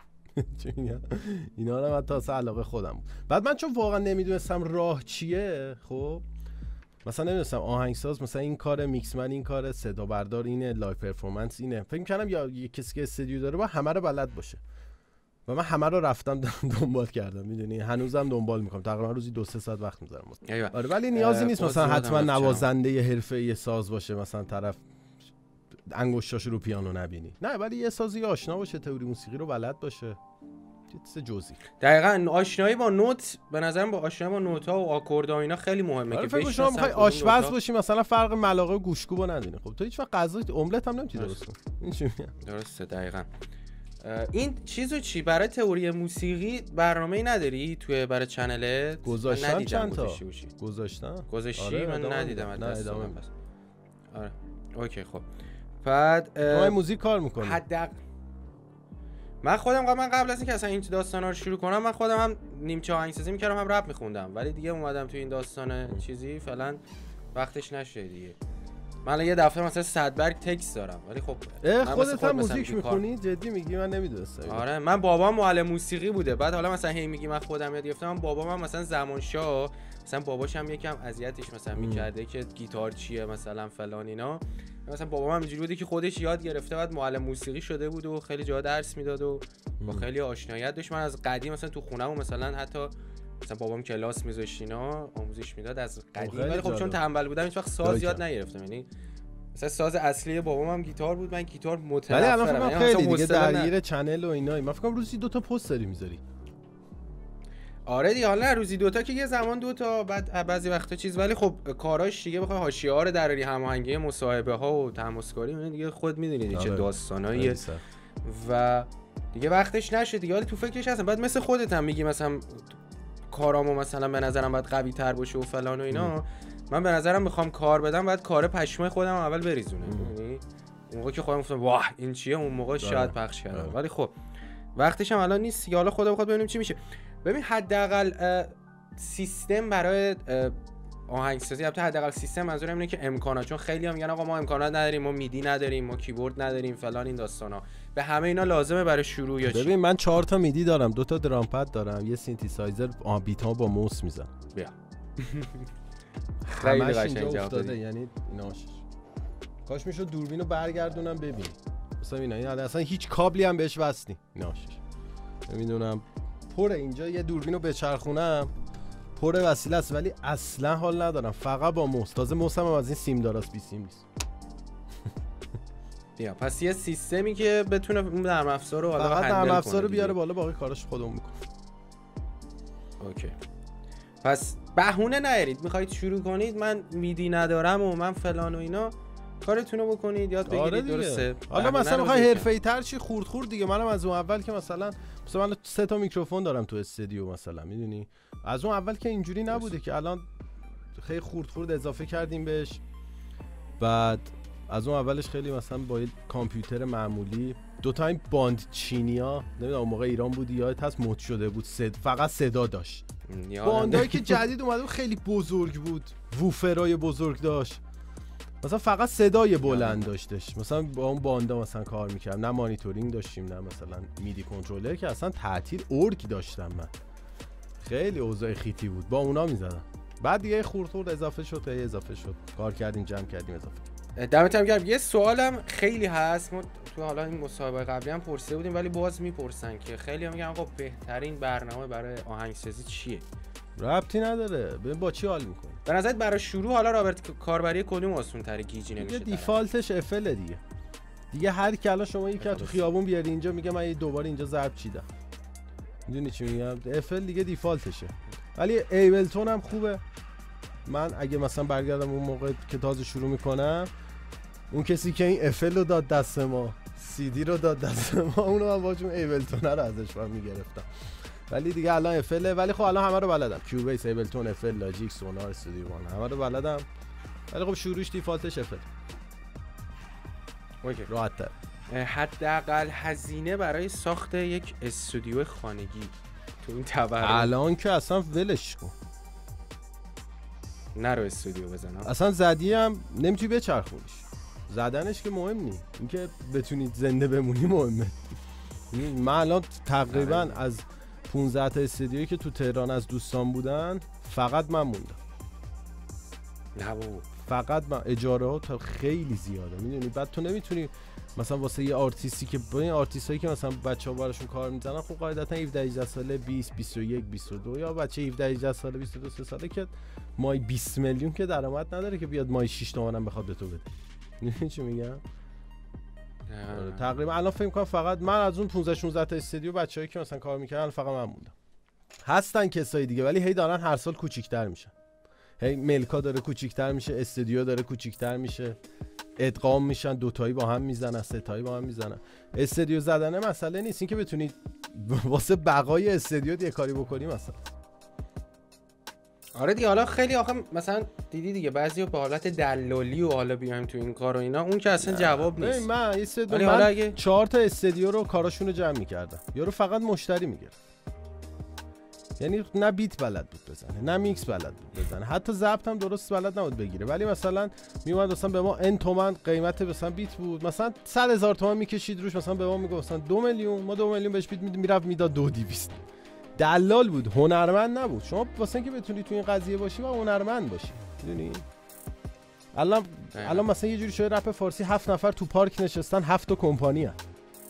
اینا رو هم حتی اصلا علاقه خودم بود. بعد من چون واقعا نمیدونستم راه چیه، خب مثلا نمیدونستم آهنگساز مثلا این کار، میکسمن این کار، صدا بردار اینه، لایو پرفورمنس اینه، فکر می‌کردم یا یه کسی که استودیو داره با همه رو بلد باشه و من همه رو رفتم دنبال کردم. میدونی هنوزم دنبال میکنم، تقریبا روزی دو سه ساعت وقت میذارم. آره ولی نیازی نیست مثلا حتما نوازنده حرفه‌ای ساز باشه، مثلا طرف انگشتاشو رو پیانو نبینی. نه، ولی یه سازی آشنا باشه، تئوری موسیقی رو بلد باشه، چیز جزئی.
دقیقاً آشنایی با نوت به نظرم، با آشنایی با نوت‌ها و آکورد و اینا خیلی مهمه.
آره
که
فکر شما می‌خوای آشپز باشی مثلا فرق ملاقه و گوشت‌کوبو ندونی، خب تو هیچ وقت غذا املت هم نمی‌تونی درست کنی. این چی میگم؟
درسته. دقیقاً این چیزو چی برای تئوری موسیقی برنامه‌ای نداری توی برای چنلت؟
گذاشتم چند تا گذاشتم
گذاشتی؟
آره
من ندیدم.
نه ادامه
پس آره اوکی. خب بعد
تو موزیک کار می‌کنی؟
حداقل من خودم قبل من قبل از اینکه اصلا این داستانا رو شروع کنم، من خودم هم نیمچه آهنگسازی می‌کردم، هم رپ می‌خوندم، ولی دیگه اومدم تو این داستان چیزی فعلا وقتش نشه دیگه. من یه دفعه مثلا صد برگ تکست دارم، ولی خب
خودت هم موزیک می‌خونی؟ جدی میگی؟ من نمی‌دونستم.
آره من بابام معلم موسیقی بوده. بعد حالا مثلا هی میگی من خودم یاد گرفتم، بابام هم مثلا زمانشاه مثلا باباش هم یکم اذیتش مثلا می‌کرده که گیتار چیه مثلا فلان اینا. مثلا بابام هم اینجوری بوده که خودش یاد گرفته، بعد معلم موسیقی شده بود و خیلی جا درس میداد و با خیلی آشناییت داشت. من از قدیم مثلا تو خونه‌مون مثلا حتی مثلا بابام کلاس می‌ذاشت اینا آموزش میداد از قدیم، ولی خب چون تنبل بودم هیچ وقت ساز یاد نگرفتم. یعنی مثلا ساز اصلی بابام هم گیتار بود، من گیتار متنفرم.
ولی الان فکر خیلی دیگه درگیر چنل و اینا، من فکر کنم روزی دو تا پست داری میذاری.
آره دیگه، حالا روزی دوتا که یه زمان دوتا، بعد بعضی وقتا چیز، ولی خب کاراش دیگه بخوای حاشیه‌ها رو دراری، هماهنگی مصاحبه ها و تماسکاری اون دیگه خود میدونید چه داستاناییه و دیگه وقتش نشه دیگه. ولی تو فکرش هستم. بعد مثل خودت هم میگی مثلا کارامو مثلا به نظرم باید قوی تر باشه و فلان و اینا. ام. من به نظرم بخوام کار بدم باید کار پشمه خودم اول بریزونه. یعنی اون موقع که خودم گفتم واه این چیه، اون موقع شاید پخش کردم، ولی خب وقتش هم الان نیست. حالا خدا بخواد ببینیم چی میشه. ببین حداقل سیستم برای آهنگسازی، البته حداقل سیستم منظورم اینه که امکانات، چون خیلی هم میگن آقا ما امکانات نداریم، ما میدی نداریم، ما کیبورد نداریم فلان این داستانا، به همه اینا لازمه برای شروع یا چی؟
ببین من چهار تا میدی دارم، دو تا درام پد دارم، یه سینتیسایزر، آ بیت‌ها با موس میزنم.
بیا خیلی قشنگ
جواب دادی. یعنی ایناش کاش میشد دوربینو برگردونم ببین مثلا اینا، این اصلا هیچ کابلی هم بهش وصل نی. ایناش نمیدونم پر اینجا یه دوربینو بچرخونم پر وسیله است، ولی اصلا حال ندارم، فقط با موس. تازه موسم هم از این سیم داراست، بی سیم نیست.
بیا پس یه سیستمی که بتونه اون نرم افزار رو
حالا هندل کنه، نرم افزار رو بیاره بالا، باقی کارش خودمون میکنه.
اوکی پس بهونه نیارید، میخواید شروع کنید من میدی ندارم و من فلان و اینا، کارتون رو بکنید یاد بگیرید. آره درسته.
حالا مثلا میخوای حرفه‌ای تر چی خورد خورد دیگه. منم از اون اول که مثلا مثلا من سه تا میکروفون دارم تو استودیو مثلا، میدونی از اون اول که اینجوری نبوده که الان خیلی خورد خورد اضافه کردیم بهش. بعد از اون اولش خیلی مثلا با کامپیوتر معمولی دو تا این باند چینیا، نمیدونم اون موقع ایران بودی یادت هست، مد شده بود، صد... فقط صدا داشت. باندایی که جدید اومده خیلی بزرگ بود، ووفرای بزرگ داشت، مثلا فقط صدای بلند داشتش. مثلا با اون باندا مثلا کار میکردم، نه مانیتورینگ داشتیم نه مثلا میدی کنترلر، که اصلا تعطیل ارگ داشتم من. خیلی اوضاع خیتی بود، با اونا میزدم. بعد دیگه خورد خورد اضافه شد تا اضافه شد، کار کردیم جمع کردیم اضافه.
دمت هم گرم. یه سوالم خیلی هست، ما تو حالا این مسابقه قبلی هم پرسیده بودیم ولی باز میپرسن که خیلی هم میگن آقا بهترین برنامه برای آهنگسازی چیه؟
ربطی نداره، ببین با چی حال میکنی.
به نظرت برای شروع حالا رابرت کاربری کدوم آسون تره گیجی نمیشه؟
دیگه دیفالتش افل دیگه. دیگه هر کی الان شما یکی تو خیابون بیاری اینجا میگه من دوباره اینجا ضرب چیدم. میدونی چی میگم؟ افل دیگه دیفالتشه. ولی ایبلتون هم خوبه. من اگه مثلا برگردم اون موقع که تازه شروع میکنم، اون کسی که این افل رو داد دست ما، سی دی رو داد دست ما، اونو من باهاشون ایبلتون رو ازش من میگرفتم. ولی دیگه الان افله. ولی خب الان همه رو بلدم، کیوبیس، ایبلتون، افل، لاجیک، سونار، استودیو وان، همه رو بلدم. ولی خب شروعش دیفالتش افل.
اوکی،
راحت تر.
حداقل هزینه برای ساخت یک استودیو خانگی تو این تورم
الان که اصلا ولش کن،
نرو استودیو بزن.
اصلا زدی هم نمیتونی بچرخونیش. زدنش که مهم نی، اینکه بتونید زنده بمونی مهمه. من الان تقریبا از پانزده تا استودیویی که تو تهران از دوستان بودن فقط من موندم.
نه بابا،
فقط من. اجاره ها تا خیلی زیاده، میدونی. بعد تو نمیتونی مثلا واسه یه آرتیستی که با این آرتیستایی که مثلا بچه‌ها براشون کار میزنن، خب قاعدتا هفده هجده ساله، بیست بیست و یک بیست و دو، یا بچه هفده هجده ساله بیست و دو سه ساله که مای بیست میلیون که درآمد نداره که بیاد مای شش تومن هم بخواد به تو بده. میدونی چی میگم؟ تقریبا الان فکر کنم فقط من از اون پانزده شانزده تا استودیو بچه‌ای که مثلا کار میکردن فقط من موندم. هستن کسای دیگه ولی هی دارن هر سال کوچیک‌تر میشن. هی ملکا داره کوچیک‌تر میشه، استودیو داره کوچیک‌تر میشه، ادغام میشن، دوتایی با هم میزنن، ستایی با هم میزنن. استودیو زدن مسئله نیست، این که بتونید واسه بقای استودیو یه کاری بکنی مثلا.
آره دیگه. حالا خیلی آخه مثلا دیدی دیگه بعضیا به حالت دلالی و حالا بیایم تو این کار و اینا، اون که اصلا جواب نیست.
من یه سه من اگه... چهار تا استودیو رو کاراشون رو جمع می‌کردم، یارو فقط مشتری میگرفت. یعنی نه بیت بلد بود بزنه، نه میکس بلد بود بزنه، حتی ضبط هم درست بلد نبود بگیره. ولی مثلا میومد مثلا به ما ان تومن قیمت مثلا بیت بود، مثلا صد هزار تومن میکشید روش، مثلا به ما میگفت مثلا دو میلیون، ما دو میلیون بهش بیت میدیم، میرفت میداد دو دویست. دلال بود، هنرمند نبود. شما واسه اینکه بتونی تو این قضیه باشی و هنرمند باشی، میدونی. الان الان مثلا یه جوری شده رپ فارسی هفت نفر تو پارک نشستن، هفت تا کمپانی هست.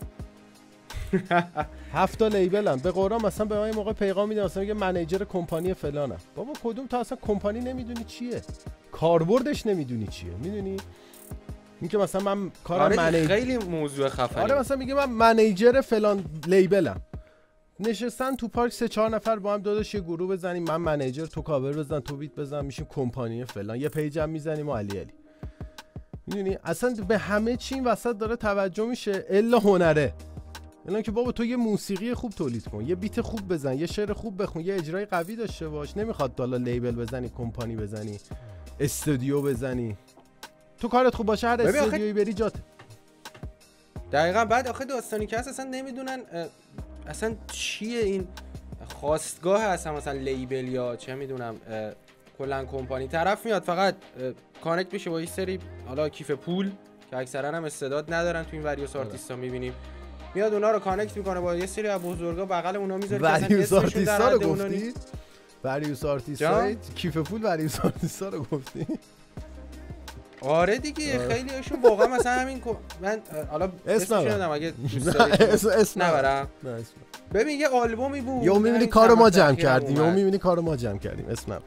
هفت تا لیبل هم به قرآن. مثلا به ما این موقع پیغام میده مثلا میگه منیجر کمپانی فلانم. بابا کدوم تا اصلا کمپانی نمیدونی چیه، کاربردش نمیدونی چیه، میدونی. این که مثلا من کارم
آره
منیجر،
خیلی موضوع خفنی.
آره مثلا میگه من منیجر فلان لیبلم. نشستن تو پارک سه چهار نفر با هم داداش یه گروه بزنیم، من منیجر، تو کاور بزن، تو بیت بزن، میشیم کمپانی فلان، یه پیج هم میزنیم و علی علی. میدونی اصلا به همه چی این وسط داره توجه میشه الا هنره. الان که بابا تو یه موسیقی خوب تولید کن، یه بیت خوب بزن، یه شعر خوب بخون، یه اجرای قوی داشته باش. نمیخواد حالا لیبل بزنی، کمپانی بزنی، استودیو بزنی. تو کارت خوب باشه هر استودیویی بری جات.
دقیقاً. بعد آخه داستانی که هست اصلا نمیدونن اصلا چیه این خواستگاه اصلا، مثلا لیبل یا چه میدونم کلا کمپانی. طرف میاد فقط کانکت میشه با یه سری حالا کیف پول که اکثرا هم استعداد ندارن تو این وریوس آرتیستا میبینیم، میاد اونا رو کانکت میکنه با یه سری از بزرگا بغل اونا میذاره که
وریوس آرتیستا رو گفتی؟ وریوس آرتیستا کیف پول وریوس آرتیستا رو گفتی؟
آره دیگه. خیلی هاشون واقعا مثلا همین من حالا اسمش نمیدونم اگه دوست دارید اسم نبرم. ببین یه آلبومی بود،
یا میبینی کارو ما جمع کردیم، یا میبینی کارو ما جمع کردیم اسمم.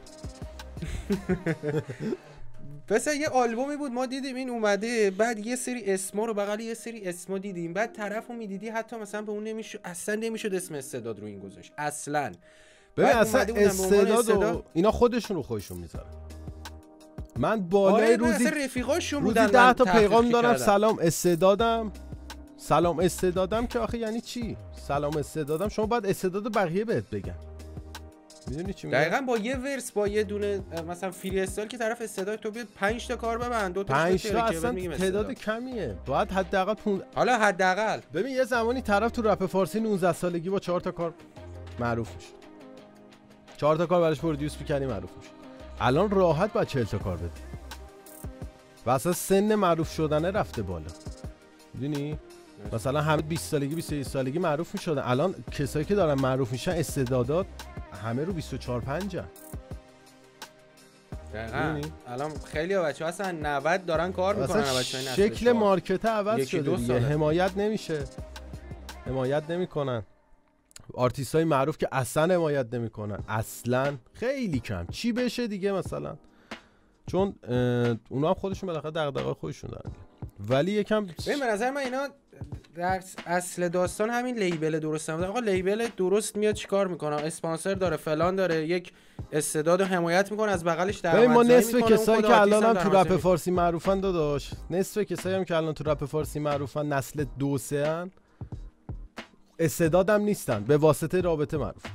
پس یه آلبومی بود ما دیدیم این اومده، بعد یه سری اسما رو بغل یه سری اسما دیدیم، بعد طرفو میدیدی حتی مثلا به اون نمیشد، اصلا نمیشد اسم استعداد رو این گذاشت اصلا.
ببین اصلا استعداد اینا خودشون رو خودشون میذارن. من بالای
آره
روزی
رفیقاشون
بودن، روزی ده تا پیغام دارم سلام استعدادم، سلام استعدادم، که آخه یعنی چی؟ سلام استعدادم شما باید استعداد بقیه بهت بگن. میدونی چی میگم؟
دقیقاً. با یه ورس، با یه دونه مثلا فری استایل که طرف استعداد تو بیاد پنج تا کار ببند، دو تا
پنج تا اصلا تعداد کمیه. باید حداقل پون...
حالا حداقل
ببین یه زمانی طرف تو رپ فارسی نوزده سالگی با چهار تا کار معروف میشه. چهار تا کار براش پرودیوس می‌کنی معروف میشه. الان راحت با چهل تا کار بده. و اصلا سن معروف شدنه رفته بالا. میدونی؟ مثلا همه بیست سالگی بیست و یک سالگی معروف میشدن، الان کسایی که دارن معروف میشن استعدادات همه رو بیست و چهار پنج ان.
دقیقاً الان خیلی بچه‌ها اصلا نود دارن کار میکنن بچه‌های نسل
شکل مارکت عوض شده دیگه، حمایت نمیشه، حمایت نمیکنن آرتیست های معروف که اصلا حمایت نمیکنن، اصلا خیلی کم. چی بشه دیگه مثلا، چون اونا هم خودشون بالاخره دغدغه خودشون دارن، ولی یکم
به نظر من اینا در اصل داستان همین لیبل درست هم. آقا لیبل درست میاد چیکار میکنه، اسپانسر داره فلان داره، یک استعداد رو حمایت میکنه، از بغلش درآمدزایی میکنه.
ما نصف کسایی که الان هم تو رپ فارسی معروفن داداش، نصف کسایی هم که الان تو رپ فارسی معروفن نسل دو سه ان، استعدادم نیستن، به واسطه رابطه معروف.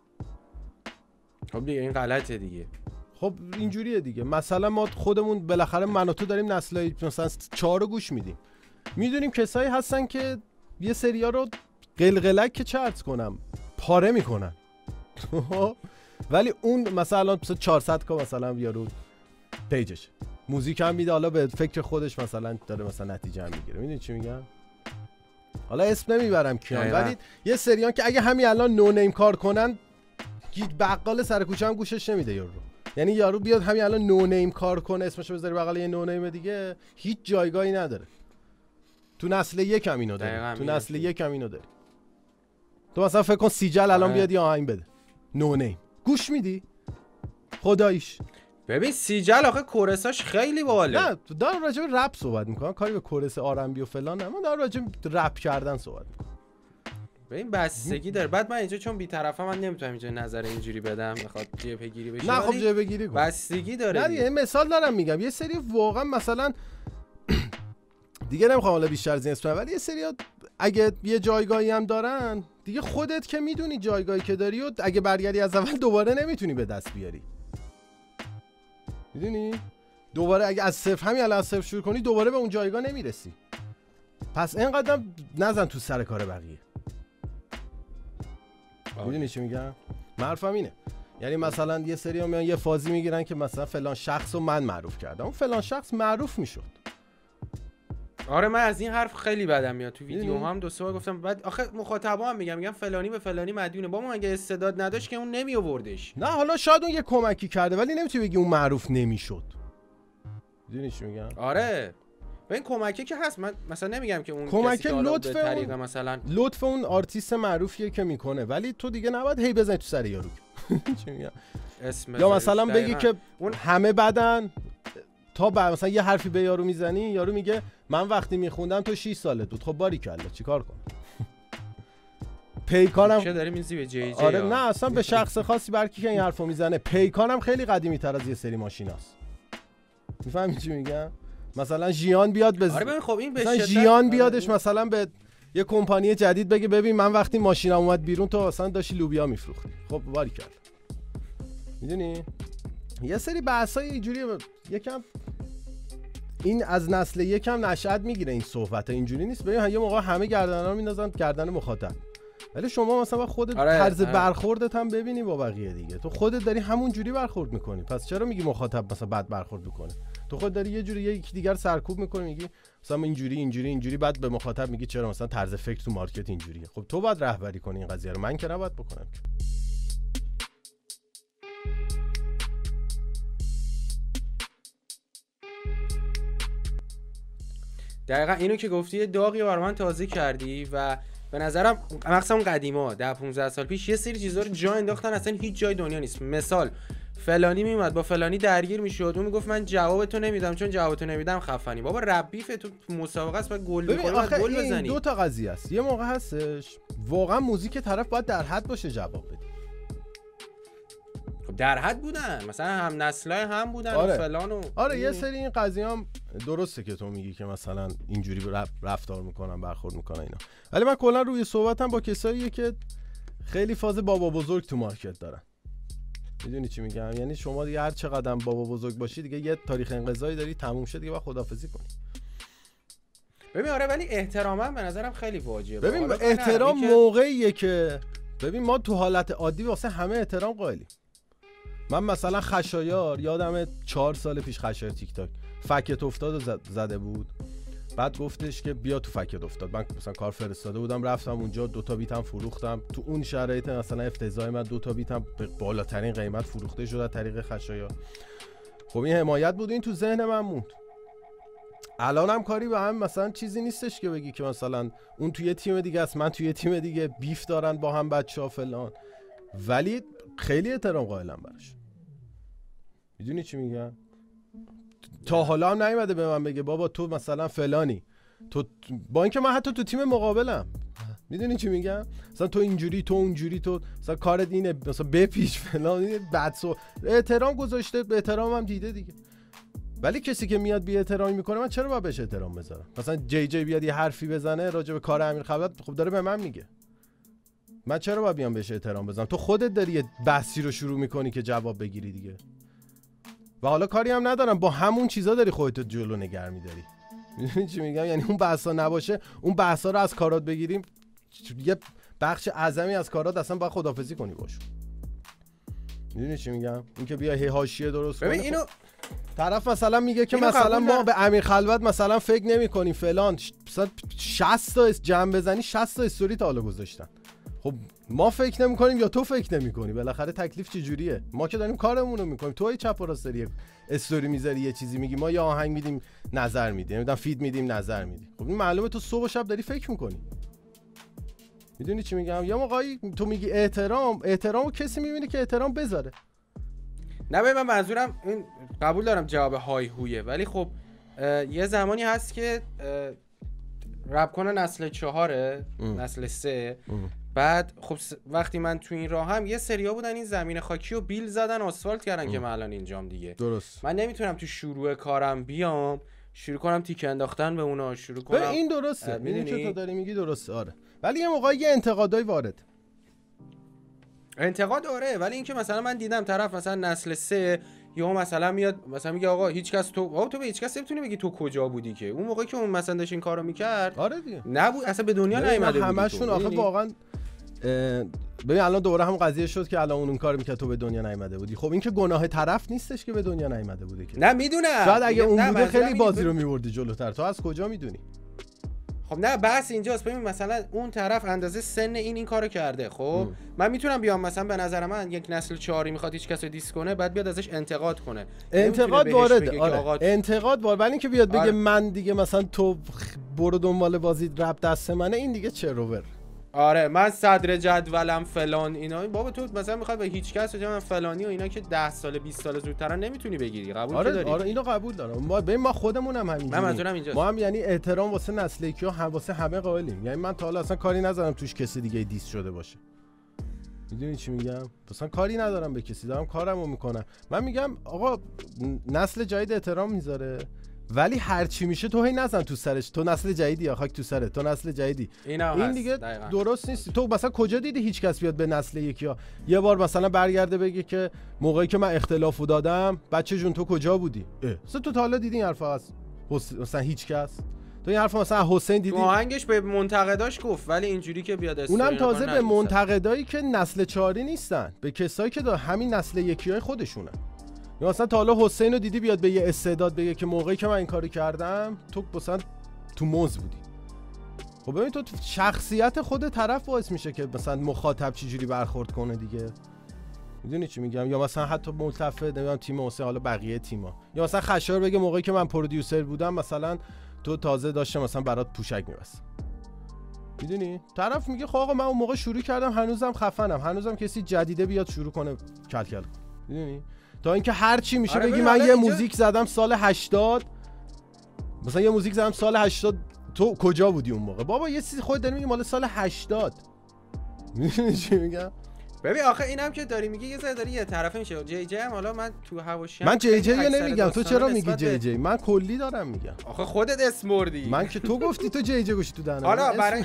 خب دیگه این غلطه دیگه.
خب اینجوریه دیگه. مثلا ما خودمون بالاخره من و تو داریم نسلای مثلا چهار رو گوش میدیم، میدونیم کسایی هستن که یه سریا رو قلقلک که چرت کنم پاره میکنن ولی اون مثلا مثلا چهارصد کا مثلا یارو پیجش موزیک هم میده، حالا به فکر خودش مثلا داره مثلا نتیجه هم میگیره. میدونی چی میگم؟ حالا اسم نمیبرم کیان، ولی یه سریان که اگه همین الان نو نیم کار کنن بقال سر کوچه هم گوشش نمیده یارو. یعنی یارو بیاد همین الان نو نیم کار کنه اسمشو بذاری بغل یه نو نیم دیگه، هیچ جایگاهی نداره. تو نسل یک هم اینو داری، تو نسل یک هم اینو داری. تو مثلا فکر کن سیجل الان بیاد یه آهنگ بده نو نیم، گوش میدی؟ خداییش
ببین سیجل آخه کورساش خیلی باله.
نه دارم راجع به رپ صحبت میکنم، کاری به کورس آر ام بی و فلان نه، من دارم راجع به رپ کردن صحبت میکنم.
ببین بستگی داره. بعد من اینجا چون بی‌طرفم من نمیتونم اینجا نظر اینجوری بدم، میخواد جبهه گیری بشه.
نه خب جبهه گیری کن،
بستگی داره.
نه یه مثال دارم میگم، یه سری واقعا مثلا دیگه نمیخوام حالا بیشتر از این اسم، ولی یه سری اگه یه جایگاهی هم دارن دیگه، خودت که میدونی جایگاهی که داری و اگه برگردی از اول دوباره نمیتونی به دست بیاری. میدونی؟ دوباره اگه از صفر همین الان از صفر شروع کنی دوباره به اون جایگاه نمیرسی. پس اینقدر نزن تو سر کار بقیه. میدونی چی میگم؟ معروفم اینه. یعنی مثلا یه سری ها میان یه فازی میگیرن که مثلا فلان شخص رو من معروف کردم، اون فلان شخص معروف میشد.
آره من از این حرف خیلی بدم میاد، تو ویدیو هم دو سه بار گفتم. بعد آخه مخاطبا هم میگم میگم فلانی به فلانی مدیونه، با ما اگه استعداد نداشت که اون نمی آوردش.
نه حالا شاید اون یه کمکی کرده ولی نمیتونی بگی اون معروف نمیشد. میدونی چی میگم؟
آره این کمکی که هست، من مثلا نمیگم که اون
کمک لطف
به طریق مثلا
لطف اون آرتیست معروفیه که میکنه، ولی تو دیگه نباید هی بزنی تو سر یارو. چی میگم؟
اسم
یا مثلا بگی که اون همه بدن تا بعد مثلا یه حرفی به یارو میزنی، یارو میگه من وقتی میخوندم تو شش سالت بود. خب باری کلا چیکار کنم؟ پیکانم
چه داری میزی به جی جی؟
آره نه اصلا به شخص خاصی برکی که این حرفو میزنه. پیکانم خیلی قدیمی تر از یه سری ماشیناست. میفهمی چی میگم؟ مثلا ژیان بیاد بز...
آره ببین خب این به
مثلا ژیان بیادش مثلا به یه کمپانی جدید بگه ببین من وقتی ماشینم اومد بیرون تو اصلا داشتی لوبیا میفروختی. خب باری کلا. میدونی؟ یه سری بحثای اینجوریه، یکم این از نسل یکم نشأت میگیره این صحبت، اینجوری نیست. ببین یه موقع همه گردنا رو میندازن گردن مخاطب، ولی شما مثلا خودت
آره،
طرز
آره.
برخوردت هم ببینی با بقیه دیگه. تو خودت داری همون جوری برخورد میکنی، پس چرا میگی مخاطب مثلا بد برخورد میکنه؟ تو خودت داری یه جوری یکی دیگر سرکوب میکنی، میگی مثلا اینجوری اینجوری اینجوری، بعد به مخاطب میگی چرا مثلا طرز فکر تو مارکت اینجوریه. خب تو باید رهبری کنی این قضیه رو، من که نباید بکنم.
دقیقا اینو که گفتی یه داغی برای من تازه کردی و به نظرم مخصوصا اون قدیما ده پانزده سال پیش یه سری چیزا رو جا انداختن اصلا هیچ جای دنیا نیست. مثال فلانی میومد با فلانی درگیر میشد، اون میگفت من جواب تو نمیدم چون جواب تو نمیدم خفنی. بابا ربیف تو مسابقه است باید گل بخوری، باید گل بزنی.
دو تا قضیه است. یه موقع هستش واقعا موزیک طرف باید در حد باشه جواب بدی.
در حد بودن مثلا هم نسلای هم بودن
آره.
و فلان و
آره یه سری این قضیه هم درسته که تو میگی که مثلا اینجوری رفتار میکنن برخورد میکنن اینا، ولی من کلا روی صحبتم با کساییه که خیلی فاز بابا بزرگ تو مارکت دارن. میدونی چی میگم؟ یعنی شما دیگه هر چقدر بابا بزرگ باشی دیگه یه تاریخ انقضایی داری، تموم شد دیگه، باید خداحافظی کنی.
ببین آره ولی احترامم به نظرم خیلی واجبه.
ببین احترام موقعیه که ببین ما تو حالت عادی واسه همه احترام قائلیم. من مثلا خشایار یادم چهار سال پیش خشایار تیک تاک فکت افتاد زده بود، بعد گفتش که بیا تو فکت افتاد. من مثلا کار فرستاده بودم رفتم اونجا دو تا بیتم فروختم. تو اون شرایط مثلا افتضاحی من دو تا بیتم به بالاترین قیمت فروخته شد از طریق خشایار. خب این حمایت بود، این تو ذهن من موند. الان هم کاری به هم مثلا چیزی نیستش که بگی که مثلا اون توی تیم دیگه است، من توی تیم دیگه، بیف دارن با هم بچه‌ها فلان، ولی خیلی احترام قائلم براش. میدونی چی میگم؟ تا حالا هم نیومده به من بگه بابا تو مثلا فلانی، تو با اینکه من حتی تو تیم مقابلم، میدونی چی میگم؟ مثلا تو اینجوری، تو اونجوری، تو مثلا کارت اینه، مثلا بپیش فلان، این بدسو احترام گذاشته، به احترام هم دیده دیگه. ولی کسی که میاد بی احترامی میکنه من چرا باید بهش احترام بذارم؟ مثلا جی جی بیاد یه حرفی بزنه راجع به کار امیر خلوت، خب داره به من میگه، من چرا باید بیام بهش احترام بذارم؟ تو خودت داری یه بحثی رو شروع میکنی که جواب بگیری دیگه. و حالا کاری هم ندارم، با همون چیزا داری خودت جلو نگه می‌داری. میدونی چی میگم؟ یعنی اون بحثا نباشه، اون بحثا رو از کارات بگیریم، یه بخش اعظمی از کارات اصلا باید خداحافظی کنی باش. میدونی چی میگم؟ این که بیا هی حاشیه درست کنی.
ببین اینو
طرف مثلا میگه که مثلا ما به امیر خلوت مثلا فکر نمی‌کنیم فلان، مثلا شصت تا جمع بزنی شصت تا استوری تا حالا گذاشتن. خب ما فکر نمی‌کنیم یا تو فکر نمی‌کنی؟ بالاخره تکلیف چه جوریه؟ ما که داریم کارمون رو می‌کنیم، تو ای چپ و راست داری استوری میذاری یه چیزی میگی، ما یا آهنگ میدیم نظر میدیم، نمیدونم فید میدیم نظر میدیم. خب این معلومه تو صبح و شب داری فکر می‌کنی. میدونی چی میگم؟ یا موقعی تو میگی احترام، احترامو کسی می‌بینه که احترام بذاره.
نه ببین من منظورم این، قبول دارم جواب های هویه، ولی خب یه زمانی هست که رپ کنه نسل چهاره ام. نسل سه ام. بعد خب وقتی من تو این راه هم یه سریا بودن این زمین خاکی رو بیل زدن آسفالت کردن ام. که من الان اینجام دیگه.
درست.
من نمیتونم تو شروع کارم بیام شروع کنم تیکه انداختن به اونا، شروع کنم.
این درسته، میدونی که تو داری میگی درسته، آره. ولی یه موقعی یه انتقادای وارد.
انتقاد آره، ولی اینکه مثلا من دیدم طرف مثلا نسل سه یا مثلا میاد مثلا میگه آقا هیچ کس تو آقا تو به هیچ کس نمیتونی بگی تو کجا بودی که اون موقعی که اون مثلا داشت این کارو میکرد.
آره دیگه
نبود اصلا به دنیا نیومده بود
همشون. آخه واقعا ببین الان دوباره هم قضیه شد که الان اون اون کارو میکرد تو به دنیا نیومده بودی. خب این که گناه طرف نیستش که به دنیا نیومده بوده که.
نه میدونم،
شاید اگه اون بوده خیلی بازی رو میبردی جلوتر، تو از کجا میدونی؟
خب نه بحث اینجاست. ببین مثلا اون طرف اندازه سن این این کارو کرده، خب ام. من میتونم بیام مثلا به نظر من یک نسل چهاری میخواد هیچ کس رو دیس کنه، بعد بیاد ازش انتقاد کنه.
انتقاد وارده، آره انتقاد وارد، ولی اینکه بیاد بگه آره. من دیگه مثلا تو برو دنبال بازی رپ دست منه، این دیگه چروور.
آره من صدر جدولم فلان اینا. بابا تو مثلا میخواد به هیچ کس بگه من فلانی و اینا که ده سال بیست سال زودتر نمیتونی بگیری. قبول
آره
داری؟
آره اینو قبول دارم. ما ببین ما خودمون هم همینجوری.
من منظورم اینجاست.
ما هم یعنی احترام واسه نسل یکی‌ها هم واسه همه قائلیم. یعنی من تا حالا اصلا کاری ندارم توش کسی دیگه دیس شده باشه. میدونی چی میگم؟ اصلا کاری ندارم به کسی، دارم کارمو میکنم. من میگم آقا نسل جدید احترام میذاره، ولی هر چی میشه تو هی نزن تو سرش. تو نسل جدیدی یا خاک تو سرت، تو نسل جدیدی. این دیگه دقیقا. درست نیست. تو مثلا کجا دیدی هیچ کس بیاد به نسل یکی‌ها یه بار مثلا برگرده بگه که موقعی که من اختلافو دادم بچه جون تو کجا بودی؟ مثلا تو تا حالا دیدی این حرفا از مثلا هیچ کس؟ تو این حرفا مثلا حسین دیدی؟
تو آهنگش به منتقداش گفت، ولی اینجوری که بیاد استوری
اونم تازه به منتقدایی که نسل چهاری نیستن، به کسایی که همین نسل یکی‌های خودشونن. یا مثلا تا حالا حسین رو دیدی بیاد به یه استعداد بگه که موقعی که من این کارو کردم تو مثلا تو موز بودی؟ خب ببین تو شخصیت خود طرف باعث میشه که مثلا مخاطب چجوری برخورد کنه دیگه. میدونی چی میگم؟ یا مثلا حتی ملتفه نمیدونم تیم حسین، حالا بقیه تیما، یا مثلا خشایار بگه موقعی که من پرودیوسر بودم مثلا تو تازه داشتم مثلا برات پوشک می‌بستم. میدونی؟ طرف میگه خب آقا من اون موقع شروع کردم، هنوزم خفنم، هنوزم کسی جدیده بیاد شروع کنه کل کل. میدونی؟ تا اینکه هر چی میشه آره بگی من یه اینجا... موزیک زدم سال هشتاد، مثلا یه موزیک زدم سال هشتاد، تو کجا بودی اون موقع؟ بابا یه چیزی خودت داری میگی مال سال هشتاد. میدونی چی میگم؟
ببین آخه اینم که داری میگی یه ذره داری یه طرفه میشه. جی جی هم حالا من تو حواشی
من جی جی نمیگم، تو چرا میگی جی جی؟ من کلی دارم میگم.
آخه خودت اسم بردی.
من که تو گفتی تو جی جی گوشی تو دهنم.
حالا برای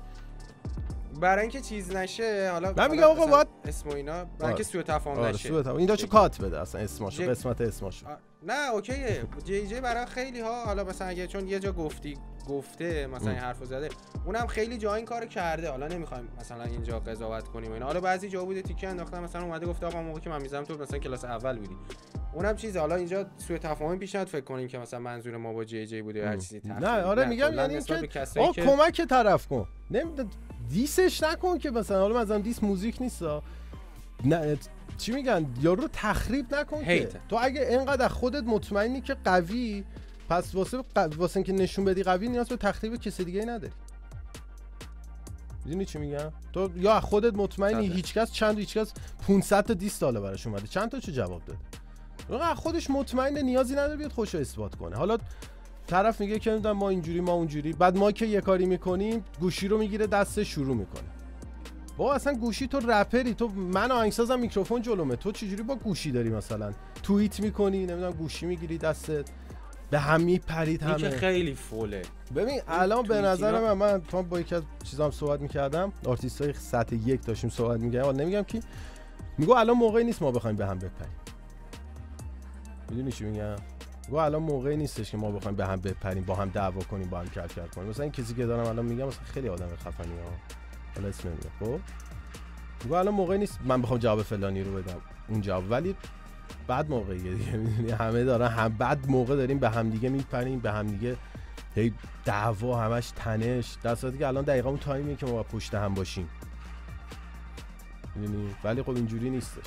برای اینکه چیز نشه، حالا
من میگم آقا باید
اسم و اینا، برای اینکه سوء تفاهم
آره
نشه.
سوء تفاهم این داشو کات بده اصلا اسمشو، قسمت اسمشو.
نه اوکیه. جی جی برای خیلی ها، حالا مثلا اگه چون یه جا گفتی گفته مثلا این حرفو زده، اونم خیلی جا این کارو کرده. حالا نمیخوایم مثلا اینجا قضاوت کنیم اینا. حالا بعضی جا بوده تیکه انداختن، مثلا اومده گفته آقا موقعی که من میذارم تو مثلا کلاس اول بودی. اونم چیزه. حالا اینجا سوء تفاهمی پیش نیاد فکر کنیم که مثلا منظور ما با جی جی بوده یا هر چیزی تفسیر.
نه آره میگم یعنی اینکه آ کمک طرف کن. نمیدونم دیسش نکن که مثلا حالا مثلا دیس موزیک نیست. نه چی میگن یارو رو تخریب نکن که. تو اگه اینقدر خودت مطمئنی که قوی، پس واسه واسه اینکه نشون بدی قوی نیاز به تخریب کسی دیگه نداری. میدونی چی میگم؟ تو یا خودت مطمئنی هیچکس چند هیچکس پانصد تا دیس ساله براش اومده، چند تا چه جواب داده؟ واقعا خودش مطمئنه، نیازی نداره بیاد خوشو اثبات کنه. حالا طرف میگه که نمیدونم ما اینجوری ما اونجوری، بعد ما که یه کاری میکنیم گوشی رو میگیره دسته شروع میکنه. با اصلا گوشی تو رپری، تو من آهنگسازم میکروفون جلومه، تو چجوری با گوشی داری مثلا توییت میکنی نمیدونم گوشی میگیری دستت به هم میپرید همه.
این که خیلی فوله.
ببین الان به نظر من من تو با یکی از چیزام صحبت میکردم، آرتیستای سطح یک داشتیم صحبت میکردیم، نمیگم کی، میگه الان موقعی نیست ما بخوایم به هم بپریم. میدونی چی میگم؟ گو الان موقعی نیستش که ما بخوایم به هم بپریم، با هم دعوا کنیم، با هم کلکل کنیم. مثلا این کسی که دارم الان میگم مثلا خیلی آدم خفنی ها، حالا اسم نمیاد. خب گو الان موقعی نیست من بخوام جواب فلانی رو بدم اون جواب، ولی بعد موقعیه دیگه. میدونی همه دارن هم بعد موقع داریم به هم دیگه میپریم، به هم دیگه هی دعوا همش تنش، در صورتی که الان دقیقاً اون تایمیه که ما با پشت هم باشیم. میدونی؟ ولی خب اینجوری نیستش.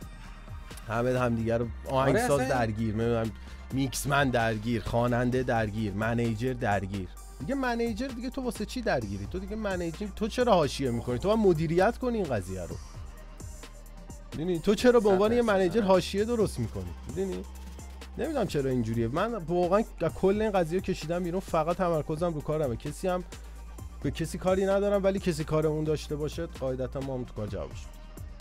همه هم دیگه رو آهنگساز درگیر، نمیدونم میکسمن درگیر، خواننده درگیر، منیجر درگیر. دیگه منیجر دیگه تو واسه چی درگیری؟ تو دیگه منیجر تو چرا حاشیه میکنی؟ تو باید مدیریت کنی این قضیه رو. میدونی؟ تو چرا به عنوان یه منیجر حاشیه درست میکنی؟ میدونی؟ نمیدونم چرا اینجوریه. من واقعا کل این قضیه کشیدم بیرون، فقط تمرکزم رو کارمه. کسی هم به کسی کاری ندارم، ولی کسی کار اون داشته باشه قاعدتا ما هم تو کار جوابش میدیم.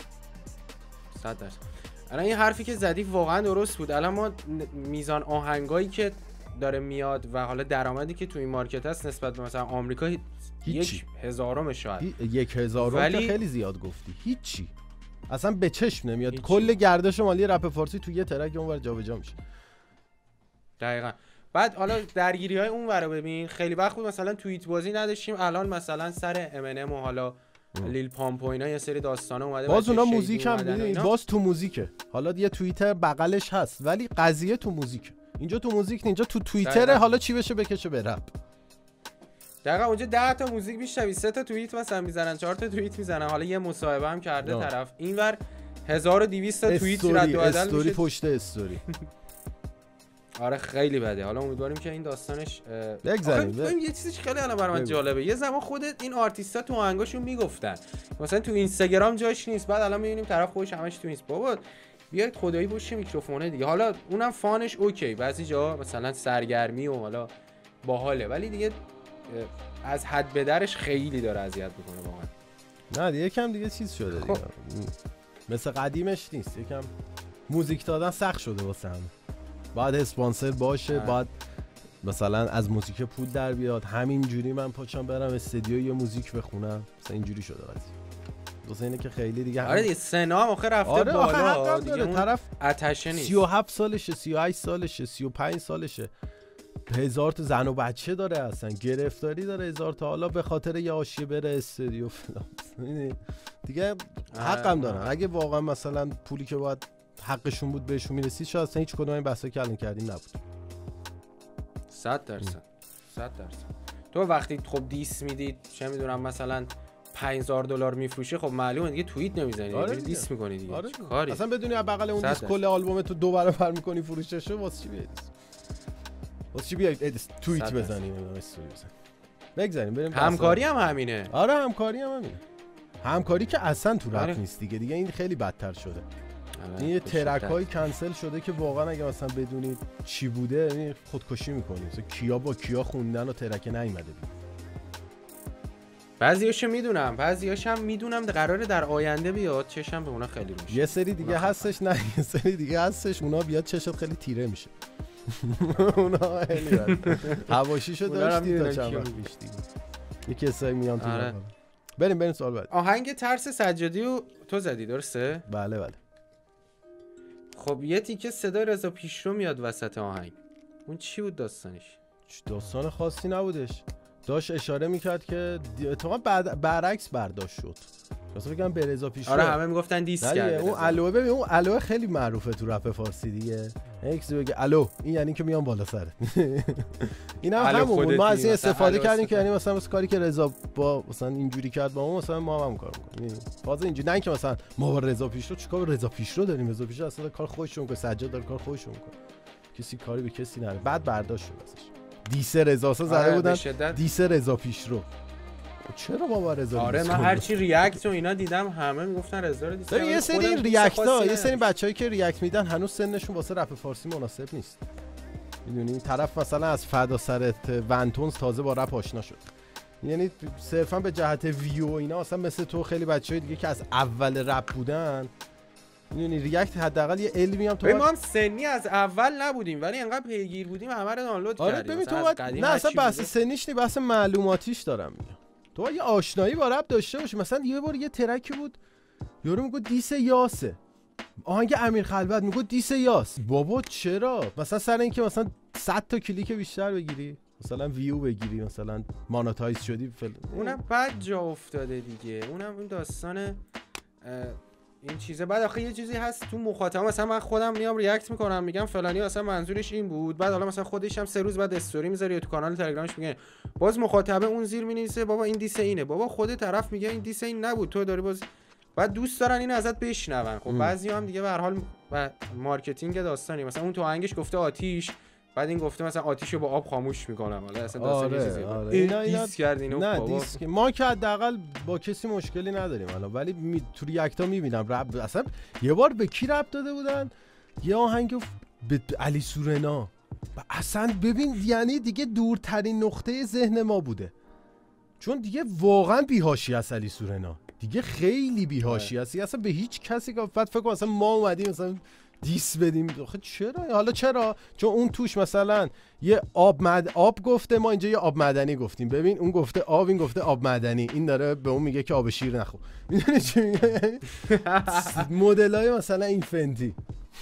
صد درصد. الان این حرفی که زدی واقعا درست بود. الان ما میزان آهنگایی که داره میاد و حالا درآمدی که تو این مارکت هست نسبت به مثلا آمریکا یک هزارم شاید.
یک هزارم ولی... که خیلی زیاد گفتی. هیچی. اصلا به چشم نمیاد. کل گردش مالی رپ فارسی تو یه ترک اونور جابجا میشه.
دقیقاً. بعد حالا درگیری های اون ور رو ببین، خیلی وقت بود مثلا توییت بازی نداشتیم، الان مثلا سر ام ان ام و حالا لیل پامپ و اینا یه سری داستانا اومده،
باز اونا موزیک هم میدونی، باز تو موزیکه. حالا یه توییتر بغلش هست ولی قضیه تو موزیک. اینجا تو موزیک نه، اینجا تو توییتر. حالا چی بشه بکشه به رپ.
دقیقاً اونجا ده تا موزیک میشنوی، سه تا توییت مثلا میزنن، چهار تا توییت میزنن، حالا یه مصاحبه هم کرده آه. طرف اینور هزار و دویست تا توییت رد و بدل میشه،
استوری پشت استوری.
آره خیلی بده. حالا امیدواریم که این داستانش
بگذاریم.
ببین یه چیزی خیلی الان برام من جالبه، یه زمان خودت این آرتیستا تو آهنگاشون میگفتن مثلا تو اینستاگرام جاش نیست، بعد الان میبینیم طرف خودش همش تو نیست. بابا بیاید خدایی پشت میکروفونه دیگه. حالا اونم فانش اوکی، بعضی جا مثلا سرگرمی و حالا باحاله، ولی دیگه از حد به درش خیلی داره اذیت میکنه واقعا.
نه دیگه یکم دیگه چیز شده دیگه، مثل قدیمش نیست. یکم موزیک دادن سخت شده واسه هم. باید اسپانسر باشه، باید مثلا از موزیک پول در بیاد. همین جوری من پاچم برم استودیو یه موزیک بخونم، مثلا اینجوری شده قضیه. واسه اینه که خیلی دیگه
آره دیگه سنا هم آخه رفته
آره
بالا
دیگه. اون طرف
آتشه نیست.
سی و هفت سالشه، سی و هشت سالشه، سی و پنج سالشه، هزار تا زن و بچه داره، اصلا گرفتاری داره هزار تا. حالا به خاطر یه حاشیه بره استودیو فلان دیگه حقم دارن. اگه واقعا مثلا پولی که باید حقشون بود بهشون میرسید، شاید اصلا هیچ کدوم این بحثا که الان کردیم نبود.
صد درصد صد درصد. تو وقتی خب دیس میدید چه میدونم مثلا پنج هزار دلار میفروشه، خب معلومه دیگه توییت نمیزنی،
آره
دیگه دیس میکنی دیگه.
آره
کاری
اصلا بدونی از بغل اون دیس کل آلبوم تو دو برابر میکنی فروششو، واسه چی بیاد واسه چی بیاد توییت بزنی نمیدونم استوری بزنی. بگذاریم بریم.
همکاری هم همینه.
آره همکاری هم همینه. همکاری که اصلا تو رپ نیست دیگه. دیگه این خیلی بدتر شده. این یه ترک های کنسل شده که واقعا اگه مثلا بدونید چی بوده یعنی خودکشی میکنی. مثلا کیا با کیا خوندن و ترک نیومده دیگه.
بعضیاشو میدونم، بعضیاش هم میدونم قراره در آینده بیاد، چشم به اونا خیلی میشه.
یه سری دیگه هستش نه یه سری دیگه هستش اونا بیاد چشت خیلی تیره میشه. اونا خیلی حواشیشو داشتی تا چند وقت پیش دیگه. یکی اسای میان تو. آره. بریم بریم سوال بعد.
آهنگ ترس سجادی رو تو زدی درسته؟
بله بله.
خب یه تیکه صدای رضا پیشرو میاد وسط آهنگ، اون چی بود داستانش؟
داستان خاصی نبودش، داشت اشاره میکرد که اتفاقا بعد برعکس برداشت شد. مثلا بگم به رضا پیشرو.
آره همه میگفتن دیس کرده.
اون الو ببین اون الو خیلی معروفه تو رپ فارسی دیگه. یکی بگه الو این یعنی که میام بالا سرت. اینا هم همون ما از این استفاده کردیم که یعنی مثلا واسه کاری که رضا با مثلا اینجوری کرد با ما مثلا ما هم کار می‌کنیم. فاز اینجوری نه که مثلا ما با رضا پیشرو چیکار با رضا پیشرو داریم. رضا پیشرو اصلا کار خودش می‌کنه، سجاد داره کار خودش می‌کنه. کسی کاری به کسی نداره. بعد برداشت شد ازش. دیس رضا سا زده بودن. دیس رضا پیشرو. چرا بابا رضا؟
آره من هر چی ریاکت و اینا دیدم همه میگفتن رضا رو دیس.
یه سری ریاکت ها یه سری بچه‌ای که ریاکت میدن هنوز سنشون واسه رپ فارسی مناسب نیست. میدونی طرف مثلا از فدا سرت ونتونز تازه با رپ آشنا شد، یعنی صرفا به جهت ویو و اینا اصلا مثل تو خیلی بچه‌ای دیگه که از اول رپ بودن. میدونی ریاکت حداقل یه علمی هم تو
ما هم سنی از اول نبودیم ولی انقدر پیگیر بودیم همه رو دانلود کردیم.
آره ببین تو باید... نه اصلا بحث سنیش نی، بحث معلوماتیش دارم میگم. تو یه آشنایی با رپ داشته باشی. مثلا یه بار یه ترکی بود یارو میگه دیس یاسه، آهنگ امیر خلوت میگه دیس یاس. بابا چرا؟ مثلا سر اینکه مثلا صد تا کلیک بیشتر بگیری، مثلا ویو بگیری، مثلا مانتایز شدی فل...
اونم بعد جا افتاده دیگه. اونم این داستان این چیزه. بعد آخه یه چیزی هست تو مخاطب، مثلا من خودم میام ریاکت میکنم میگم فلانی اصلا منظورش این بود، بعد حالا مثلا خودش هم سه روز بعد استوری میذاره یا تو کانال تلگرامش میگه، باز مخاطبه اون زیر مینویسه بابا این دیس اینه. بابا خود طرف میگه این دیس این نبود، تو داری باز بعد دوست دارن اینو ازت بشنون. خب بعضیا هم دیگه به هر حال و مارکتینگ داستانی، مثلا اون تو آهنگش گفته آتیش، بعد این گفته مثلا آتیشو با آب خاموش میکنم. حالا اصلا داستان
آره،
چیزی
آره.
اینا اینا دیس کردین.
نه دیس که ما که حداقل با کسی مشکلی نداریم الان، ولی می... تو ریاکتا میبینم رپ اصلا یه بار به کی رپ داده بودن یه آهنگ به علی سورنا، اصلا ببین یعنی دیگه دورترین نقطه ذهن ما بوده، چون دیگه واقعا بی‌حاشیه است علی سورنا، دیگه خیلی بی‌حاشیه است اصلا به هیچ کسی. که بعد فکر کنم مثلا ما اومدیم مثلا دیس بدیم. آخه چرا؟ حالا چرا؟ چون اون توش مثلا یه آب مد... آب گفته، ما اینجا یه آب معدنی گفتیم. ببین اون گفته آب، این گفته آب معدنی، این داره به اون میگه که آب شیر نخور. میدونی چی میگه؟ مدلای مثلا این فنتی.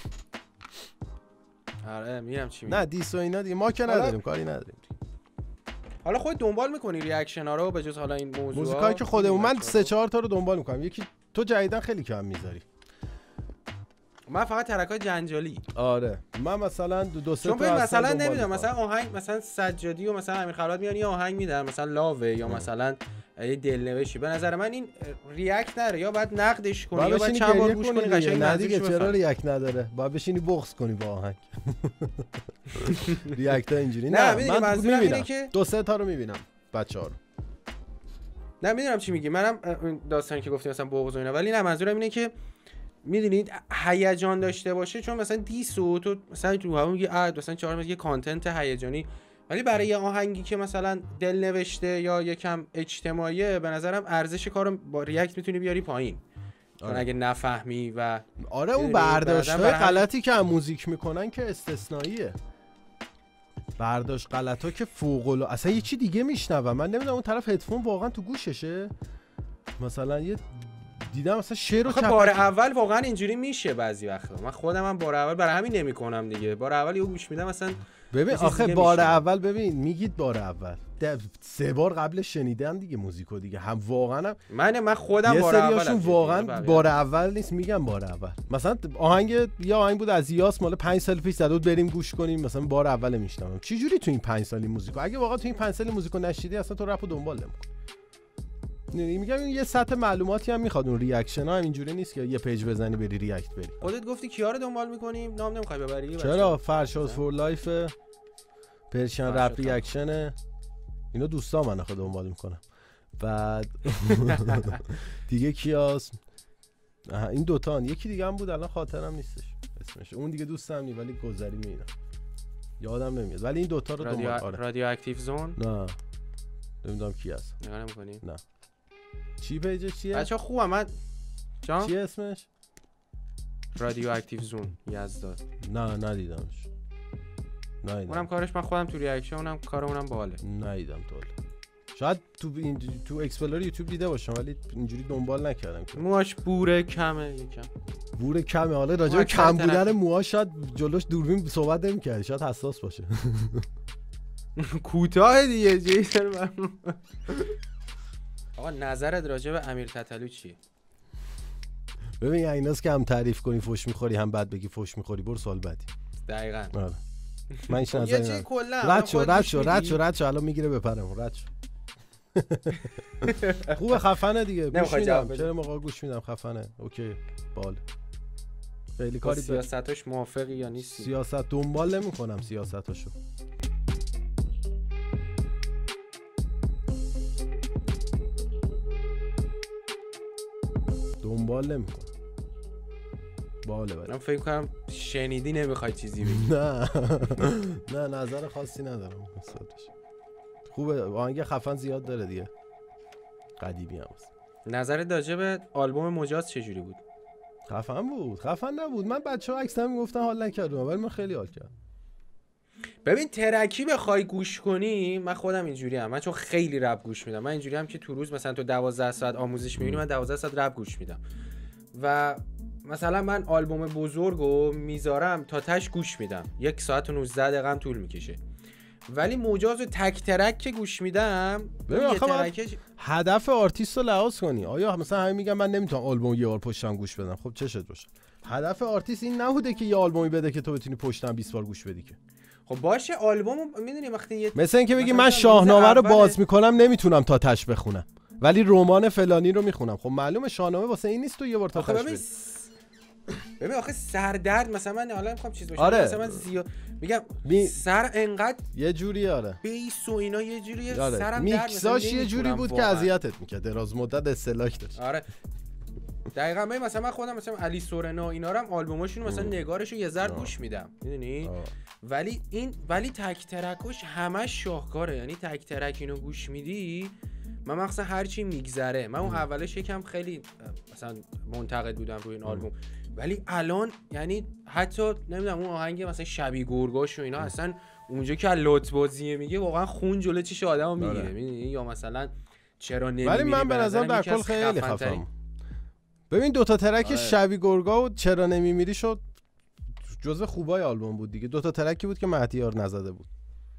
آره میگم چی میگه.
نه دیس و اینا دیگه ما که نداریم، کاری نداریم.
حالا خود دنبال میکنی ریاکشن ها رو به جز حالا این موضوع
موزیکایی که خودمون، من سه چهار تا رو دنبال میکنم. یکی تو جدیدن خیلی کم میذاری.
من فقط ترکای جنجالی.
آره من مثلا دو, دو سه تا
مثلا مثلا نمیدونم مثلا آهنگ مثلا سجادی و مثلا امیر خلوت میان یه آهنگ میدن مثلا لاوه یا مثلا یه دلنوشی، به نظر من این ریاکت نره، یا بعد نقدش کنی یا بعد چند بار گوش کنی قشنگ.
نه دیگه چرا ریاکت نداره؟ باید بشینی بغض کنی با آهنگ. ریاکت اینجوری نه. من میبینم که دو سه تا رو میبینم بچه‌ها رو.
نه میدونم چی میگی، منم داستانی که گفتی مثلا بغض و اینا، ولی نه منظورم اینه که میدونید هیجان داشته باشه. چون مثلا دیسو تو مثلا تو همون میگه اد مثلا چهار یه کانتنت هیجانی، ولی برای یه آهنگی که مثلا دل نوشته یا یکم اجتماعیه به نظرم ارزش کارو با ریاکت میتونی بیاری پایین. چون اگه نفهمی و
آره اون برداشتای غلطی که هم موزیک میکنن که استثنائیه. برداشت غلطا که فوق العاده اصلا یه چی دیگه میشنوم. من نمیدونم اون طرف هدفون واقعا تو گوششه، مثلا یه دیدم مثلا شعر رو
بار اول واقعا اینجوری میشه بعضی وقتا. من خودم هم بار اول برای همین نمیکنم دیگه. بار اول یهو گوش میدم مثلا
ببین آخه بار میشه. اول ببین میگید بار اول سه بار قبل شنیدم دیگه موزیکو دیگه هم واقعا هم
من من خودم بار اول
واقعا بار اول نیست، میگم بار اول. مثلا آهنگ یا آهنگ بود از یاس مال پنج سال پیش زده بود بریم گوش کنیم، مثلا بار اول میشنوم. چه جوری تو این پنج سالی موزیکو؟ اگه واقعا تو این پنج سالی موزیکو نشیدی اصلا تو رپو دنبال نمی‌کنی. میگم یه سطح معلوماتی هم میخواد. اون ریاکشن ها هم اینجوری نیست که یه پیج بزنی بری ریاکت بری.
خودت گفتی کیا رو دنبال میکنیم؟ نام نمیخوای ببری؟
چرا؟ فرشاد فور لایف، پرشن رپ ریاکشن، اینا دوستا من خود دنبال میکنم. بعد دیگه کیاس این دوتان، یکی دیگه هم بود الان خاطرم نیستش اسمش، اون دیگه دوستم نی ولی گذری میبینم یادم نمیاد، ولی این دوتا رو دنبال. آره
رادیو اکتیو زون.
نه نمیدونم کی هست.
نگاه نمی‌کنی؟
نه. چی پیجش چیه؟
بچا خوبه. من جان
چی اسمش؟
رادیو اکتیو زون یزداد.
نه ندیدمش. ندیدم.
اونم کارش من خودم تو ریاکشن، اونم کار اونم باحاله.
ندیدم تو. شاید تو این تو اکسپلور یوتیوب دیده باشم ولی اینجوری دنبال نکردم.
موهاش بوره کمه یکم.
بوره کمه. حالا راجع به کم بودن موهاش شاید جلوش دوربین صحبت نمی‌کرد، شاید حساس باشه.
کوتاه دیگه جیسر. آقا نظرت راجع به امیر تتلو چیه؟
ببین ایناست که هم تعریف کنی فوش میخوری هم بعد بگی فوش میخوری، برو سوال بعدی.
دقیقاً.
آره من این
یه
نظر
چیز کلا
رد شو رد شو رد شو رد شو الان میگیره بپرم رد شو. خوبه خفنه دیگه گوش میدم، چرا موقع گوش میدم خفنه اوکی بال. خیلی کاری
سیاستاش موافقی یا نیستی؟
سیاست دنبال نمیکنم سیاستاشو. دنبال نمیکنم. باله ولی
من فکر کنم شنیدی نمیخوای چیزی بگی.
نه نه نظر خاصی ندارم. خوبه آهنگ خفن زیاد داره دیگه. قدیمی هم هست.
نظرت راجع به آلبوم مجاز چجوری بود؟
خفن بود. خفن نبود. من بچه‌ها عکسام میگفتن حال نکردم ولی من خیلی حال کردم.
ببین ترکی بخوای گوش کنی، من خودم اینجوری ام. من چون خیلی رپ گوش میدم. من اینجوری ام که تو روز مثلا تو دوازده ساعت آموزش میبینی، من دوازده ساعت رپ گوش میدم. و مثلا من آلبوم بزرگو میذارم تا تش گوش میدم. یک ساعت و نوزده دقیقه تول میکشه. ولی مجاز و تک ترک که گوش میدم،
ببین ترکش... هدف آرتیست رو لحاظ کنی. آیا مثلا همین میگم من نمیتونم آلبوم یه بار پشتم گوش بدم، خب چه شد باشه. هدف آرتیست این نبوده که یه آلبومی بده که تو بتونی پشتم بیست بار گوش بدی که.
خب باشه آلبوم میدونی وقتی یه
مثلا اینکه بگی من شاهنامه رو باز میکنم نمیتونم تا تش بخونم ولی رمان فلانی رو میخونم. خب معلومه شاهنامه واسه این نیست تو یه بار تا تش بدی.
ببین آخه سردرد مثلا من حالا میخوام چیز باشه.
آره.
مثلا من زیاد میگم بی... سر انقدر
یه جوری آره
بیس و اینا یه جوری
آره.
سرم درد
میکساش یه جوری بود واقعا. که اذیتت میکرد دراز مدت استلاک داشت.
آره دقیقاً. من مثلا من خودم مثلا علی سورنا اینا رو هم آلبوماشون مثلا نگارشو یه ذره گوش میدم میدونی، ولی این ولی تک ترکش همش شاهکاره. یعنی تک ترک اینو گوش میدی، من مثلا هر چی میگذره، من اون اولش یکم خیلی مثلا منتقد بودم روی این آلبوم، ولی الان یعنی حتی نمیدونم اون آهنگ مثلا شبی گرگاش و اینا اصلا اونجا که لوت بازیه میگه واقعا خون جلوی چش آدمو میگیره میدونی، یا مثلا چرا نمیمیری.
ولی من به نظر در کل خیلی خفنم. ببین دوتا ترک آره. شبی گرگا و چرا نمیمیری شد جزو خوبای آلبوم بود دیگه. دوتا ترکی بود که مهدیار نزده بود.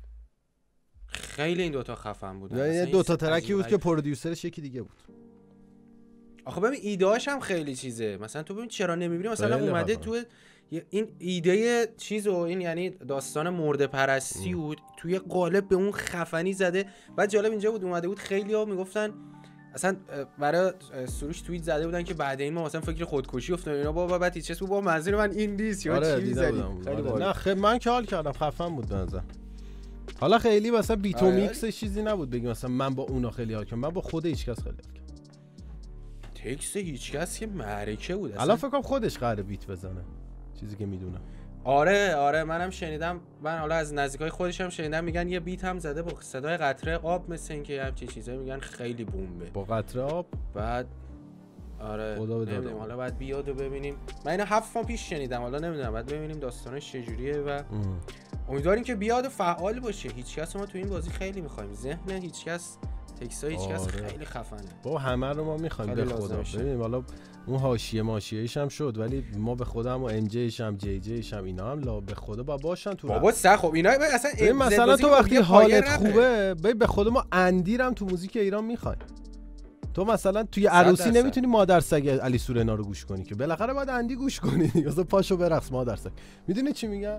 خیلی این دوتا خفن بود.
یعنی دوتا ترکی بود که پرودیوسرش یکی دیگه بود.
آخه ببین ایده‌اش هم خیلی چیزه. مثلا تو ببین چرا نمیمیری مثلا اومده تو این ایده چیزو، این یعنی داستان مرده پرستی بود توی قالب به اون خفنی زده. بعد جالب اینجا بود اومده بود خیلی‌ها میگفتن اصلا برای سروش توییت زده بودن که بعد این ما مثلا فکر خودکشی افتادیم اینا. بابا بعد هیچ چیز بابا منظور من این نیست یا
آره
چی زدی
خیلی آره. نه خیلی من که حال کردم خفن بود به نظر. حالا خیلی مثلا بیت و میکس چیزی نبود بگیم مثلا من با اونا خیلی حال کردم، من با خود هیچ کس خیلی حال کردم.
تکست هیچ کس که معرکه بود اصلا.
الان فکر کنم خودش قراره بیت بزنه چیزی که میدونم.
آره آره منم شنیدم. من حالا از نزدیکای خودش هم شنیدم میگن یه بیت هم زده با صدای قطره آب مثل اینکه همچین چیزایی میگن خیلی بومبه
با قطره آب.
بعد آره نمیدونم حالا بعد بیاد و ببینیم. من اینو هفت ماه پیش شنیدم حالا نمیدونم بعد ببینیم داستانش چجوریه و ام. امیدواریم که بیاد و فعال باشه. هیچکس ما تو این بازی خیلی می‌خوایم. ذهن هیچکس تکسای هیچکس
آره.
خیلی خفنه.
با همه رو ما می‌خوایم به خدا. ببینیم حالا اون حاشیه ماشیه‌اش هم شد ولی ما به خودم و ام جیش هم جی جیش هم اینا هم لا به خدا با باشن تو.
بابا سه خب اینا اصلا
مثلا تو وقتی حالت خوبه به خود ما اندیرم تو موزیک ایران می‌خوایم. تو مثلا توی عروسی نمیتونی مادر سگ علی سورنا رو گوش کنی که بالاخره باید اندی گوش کنی. مثلا پاشو برقص مادر سگ. میدونی چی میگم؟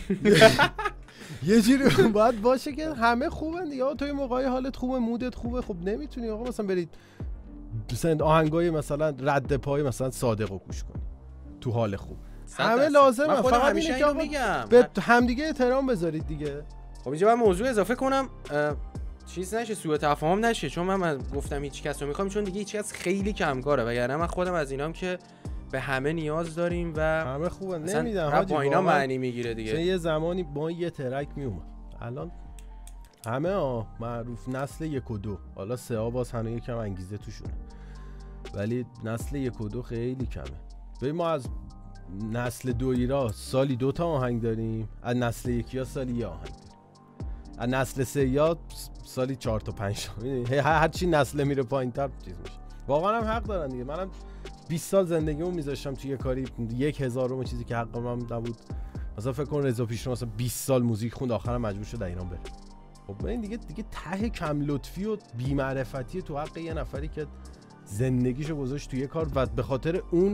یه جوری باید باشه که همه خوبن دیگه. تو یه موقعی حالت خوبه مودت خوبه خب نمیتونی آقا مثلا برید مثلا آهنگای مثلا رد پای مثلا صادقو گوش کنی تو حال خوب. همه لازمه. فقط
همیشه اینو میگم
به همدیگه احترام بذارید دیگه.
خب اینجا من موضوع اضافه کنم چیز نشه سوء تفاهم نشه چون من, من گفتم هیچ کس رو میخوام چون دیگه هیچ کس خیلی کمکاره وگرنه من خودم از اینام که به همه نیاز داریم و
همه خوبه نمیدن حاجی
با اینا معنی میگیره دیگه.
یه زمانی با یه ترک میومد الان همه ها معروف نسل یک و دو حالا سه ها باز هنوز یکم انگیزه توشونه ولی نسل یک و دو خیلی کمه. ببین ما از نسل دو ایرا سالی دو تا آهنگ داریم، از نسل یکی ها سالی یه آهنگ داریم، از نسل سه یا سالی چهار تا پنج تا. هر چی نسل میره پایین‌تر چیز میشه. واقعا هم حق دارن دیگه. منم بیست سال زندگیمو میذاشتم توی کاری یک هزارم چیزی که حقم هم نبود. مثلا فکر کن رضا پیشرو مثلا بیست سال موزیک خوند آخرام مجبور شد ایران بره. خب این دیگه دیگه ته کم لطفی و بی معرفتی تو حق یه نفری که زندگیشو گذاشت توی کار و به خاطر اون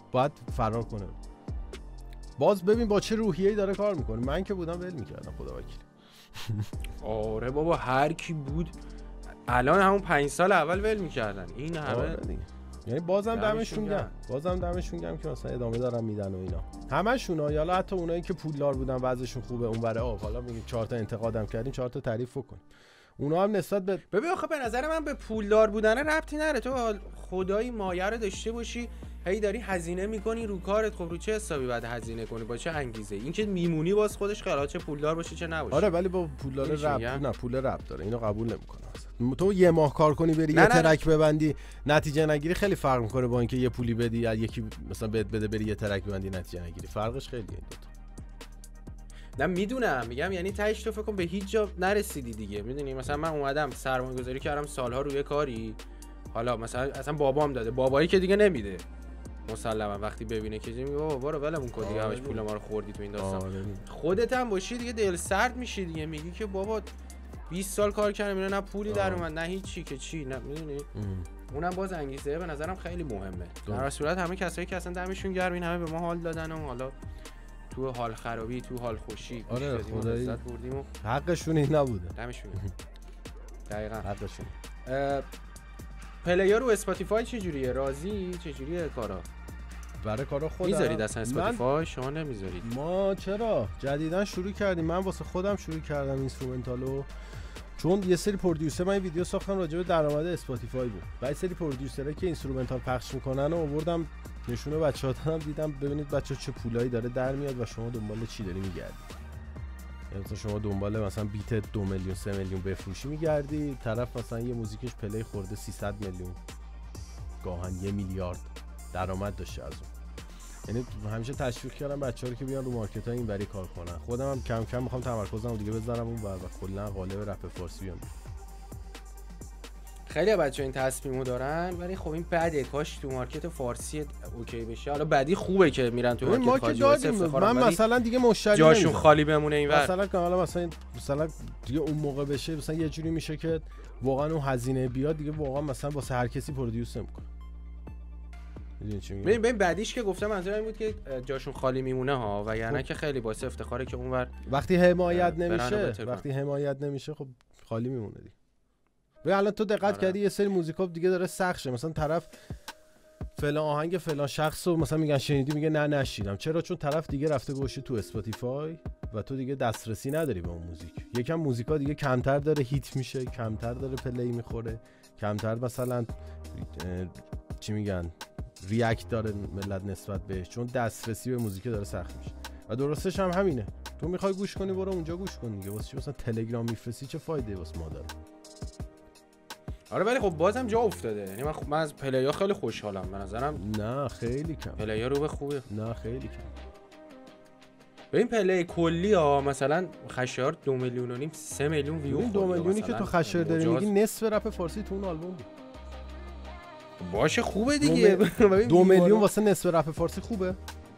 باید فرار کنه. باز ببین با چه روحیه‌ای داره کار میکنه. من که بودم ول میکردم خدا وکیل.
آره بابا هر کی بود الان همون پنج سال اول ول میکردن این همه.
آره دیگه. یعنی بازم دمشون گرم، بازم دمشون گرم که مثلا ادامه دارن میدن و اینا. همشون ها، یا حتی اونایی که پولدار بودن وضعشون خوبه اونوره آ حالا میگیم چهار تا انتقادم کردین چهار تا تعریف بکن. اونا هم نسبت به
ببین آخه به نظر من به پولدار بودن ربطی نداره. تو خدایی مایه رو داشته باشی هی داری هزینه میکنی رو کارت، خب رو چه حسابی بعد هزینه کنی با چه انگیزه؟ این که میمونی باز خودش خیلی چه پولدار باشی چه نباشی.
آره ولی با پولدار ربط نه، پول ربط داره، اینو قبول نمیکنه. تو یه ماه کار کنی بری یه ترک ببندی نتیجه نگیری خیلی فرق میکنه با اینکه یه پولی بدی یا یکی مثلا بهت بده بری یه ترک ببندی نتیجه نگیری. فرقش خیلیه این دو تا.
نه میدونم، میگم یعنی تهش تو فکر کن به هیچ جا نرسیدی دیگه. میدونی مثلا من اومدم سرمایه‌گذاری کردم سالها روی کاری، حالا مثلا اصلا بابام داده، بابایی که دیگه نمیده مسلما وقتی ببینه که میگه بابا برو ولمون کن دیگه، همش پول ما رو خوردی تو این داستان. خودت هم باشی دیگه دل سرد میشی دیگه، میگی که بابا بیست سال کار کردم اینا نه پولی در اومد نه هیچی که چی، نه میدونی. اونم باز انگیزه به نظرم خیلی مهمه. در صورت همه کسایی که اصلا دمشون گرم این همه به ما حال دادن و حالا تو حال خرابی تو حال خوشی
آره خدایی
لذت بردیم و
حقشون این نبوده.
دمشون دقیقاً
حقشون.
پلیر رو اسپاتیفای چه جوریه؟ راضی؟ چه جوریه کارا؟
برای کارا خودم
میذارید اصلا اسپاتیفای؟ شما نمیذارید؟
ما چرا جدیدن شروع کردیم، من واسه خودم شروع کردم اینسترومنتالو، چون یه سری پرودیوسر من ویدیو ساختم راجع به درآمد اسپاتیفای بود. بعد سری پرودیوسرایی که اینسترومنتال پخش میکنن و آوردم نشونه بچه‌ها دادم، دیدم ببینید بچه‌ها چه پولایی داره در میاد و شما دنبال چی داری میگردی. یعنی مثلا شما دنبال مثلا بیت دو میلیون سه میلیون بفروشی میگردی، طرف مثلا یه موزیکش پلی خورده سیصد میلیون گاهن یه میلیارد درآمد داشته از اون. یعنی همیشه تشویق کردم بچه‌ها رو که بیان رو مارکت‌ها اینوری کار کنن. خودم هم کم کم می‌خوام تمرکزم رو دیگه بذارم اون ور و کلا قالب رپ فارسی بیام.
خیلی بچه‌ها این تصمیمو دارن ولی خب این بده، کاش تو مارکت فارسی اوکی بشه. حالا بعدی خوبه که میرن تو مارکت
ما که دادیم. من مثلا دیگه مشتری
جاشون
نمیدم.
خالی بمونه اینور.
مثلا که حالا مثلا مثلا دیگه اون موقع بشه مثلا یه جوری میشه که واقعا اون هزینه بیاد دیگه واقعا مثلا واسه هر کسی پرودیوس نمی‌کنه. میدونی چی میگم؟
ببین ببین بعدیش که گفتم منظورم این بود که جاشون خالی میمونه ها، وگرنه که خیلی باعث افتخاره که اونور
وقتی حمایت نمیشه وقتی حمایت نمیشه خب خالی میمونه دیگه. ببین الان تو دقت آره. کردی یه سری موزیکا دیگه داره سخت شه، مثلا طرف فلان آهنگ فلان شخصو مثلا میگن شنیدی، میگه نه نشیدم. چرا؟ چون طرف دیگه رفته گوشه تو اسپاتیفای و تو دیگه دسترسی نداری به اون موزیک. یکم موزیکا دیگه کمتر داره هیت میشه، کمتر داره پلی میخوره، کمتر مثلا چی میگن ریاکت داره ملت نسبت بهش، چون دسترسی به موزیک داره سخت میشه. و درستش هم همینه، تو میخوای گوش کنی برو اونجا گوش کن دیگه. واسه چی مثلا تلگرام میفرستی؟ چه فایده واسه ما داره؟
آره ولی خب بازم جا افتاده. یعنی من, خب من از پلیا خیلی خوشحالم به نظرم.
نه خیلی کم
پلیا رو به خوبه.
نه خیلی کم.
ببین پلی کلی ها مثلا خشایار دو میلیون و نیم سه میلیون ویو.
این دو میلیونی که تو خشایار داری میگی نصف رپ فارسی تو اون آلبوم بود.
باشه خوبه دیگه.
دو میلیون واسه نصف رپ فارسی خوبه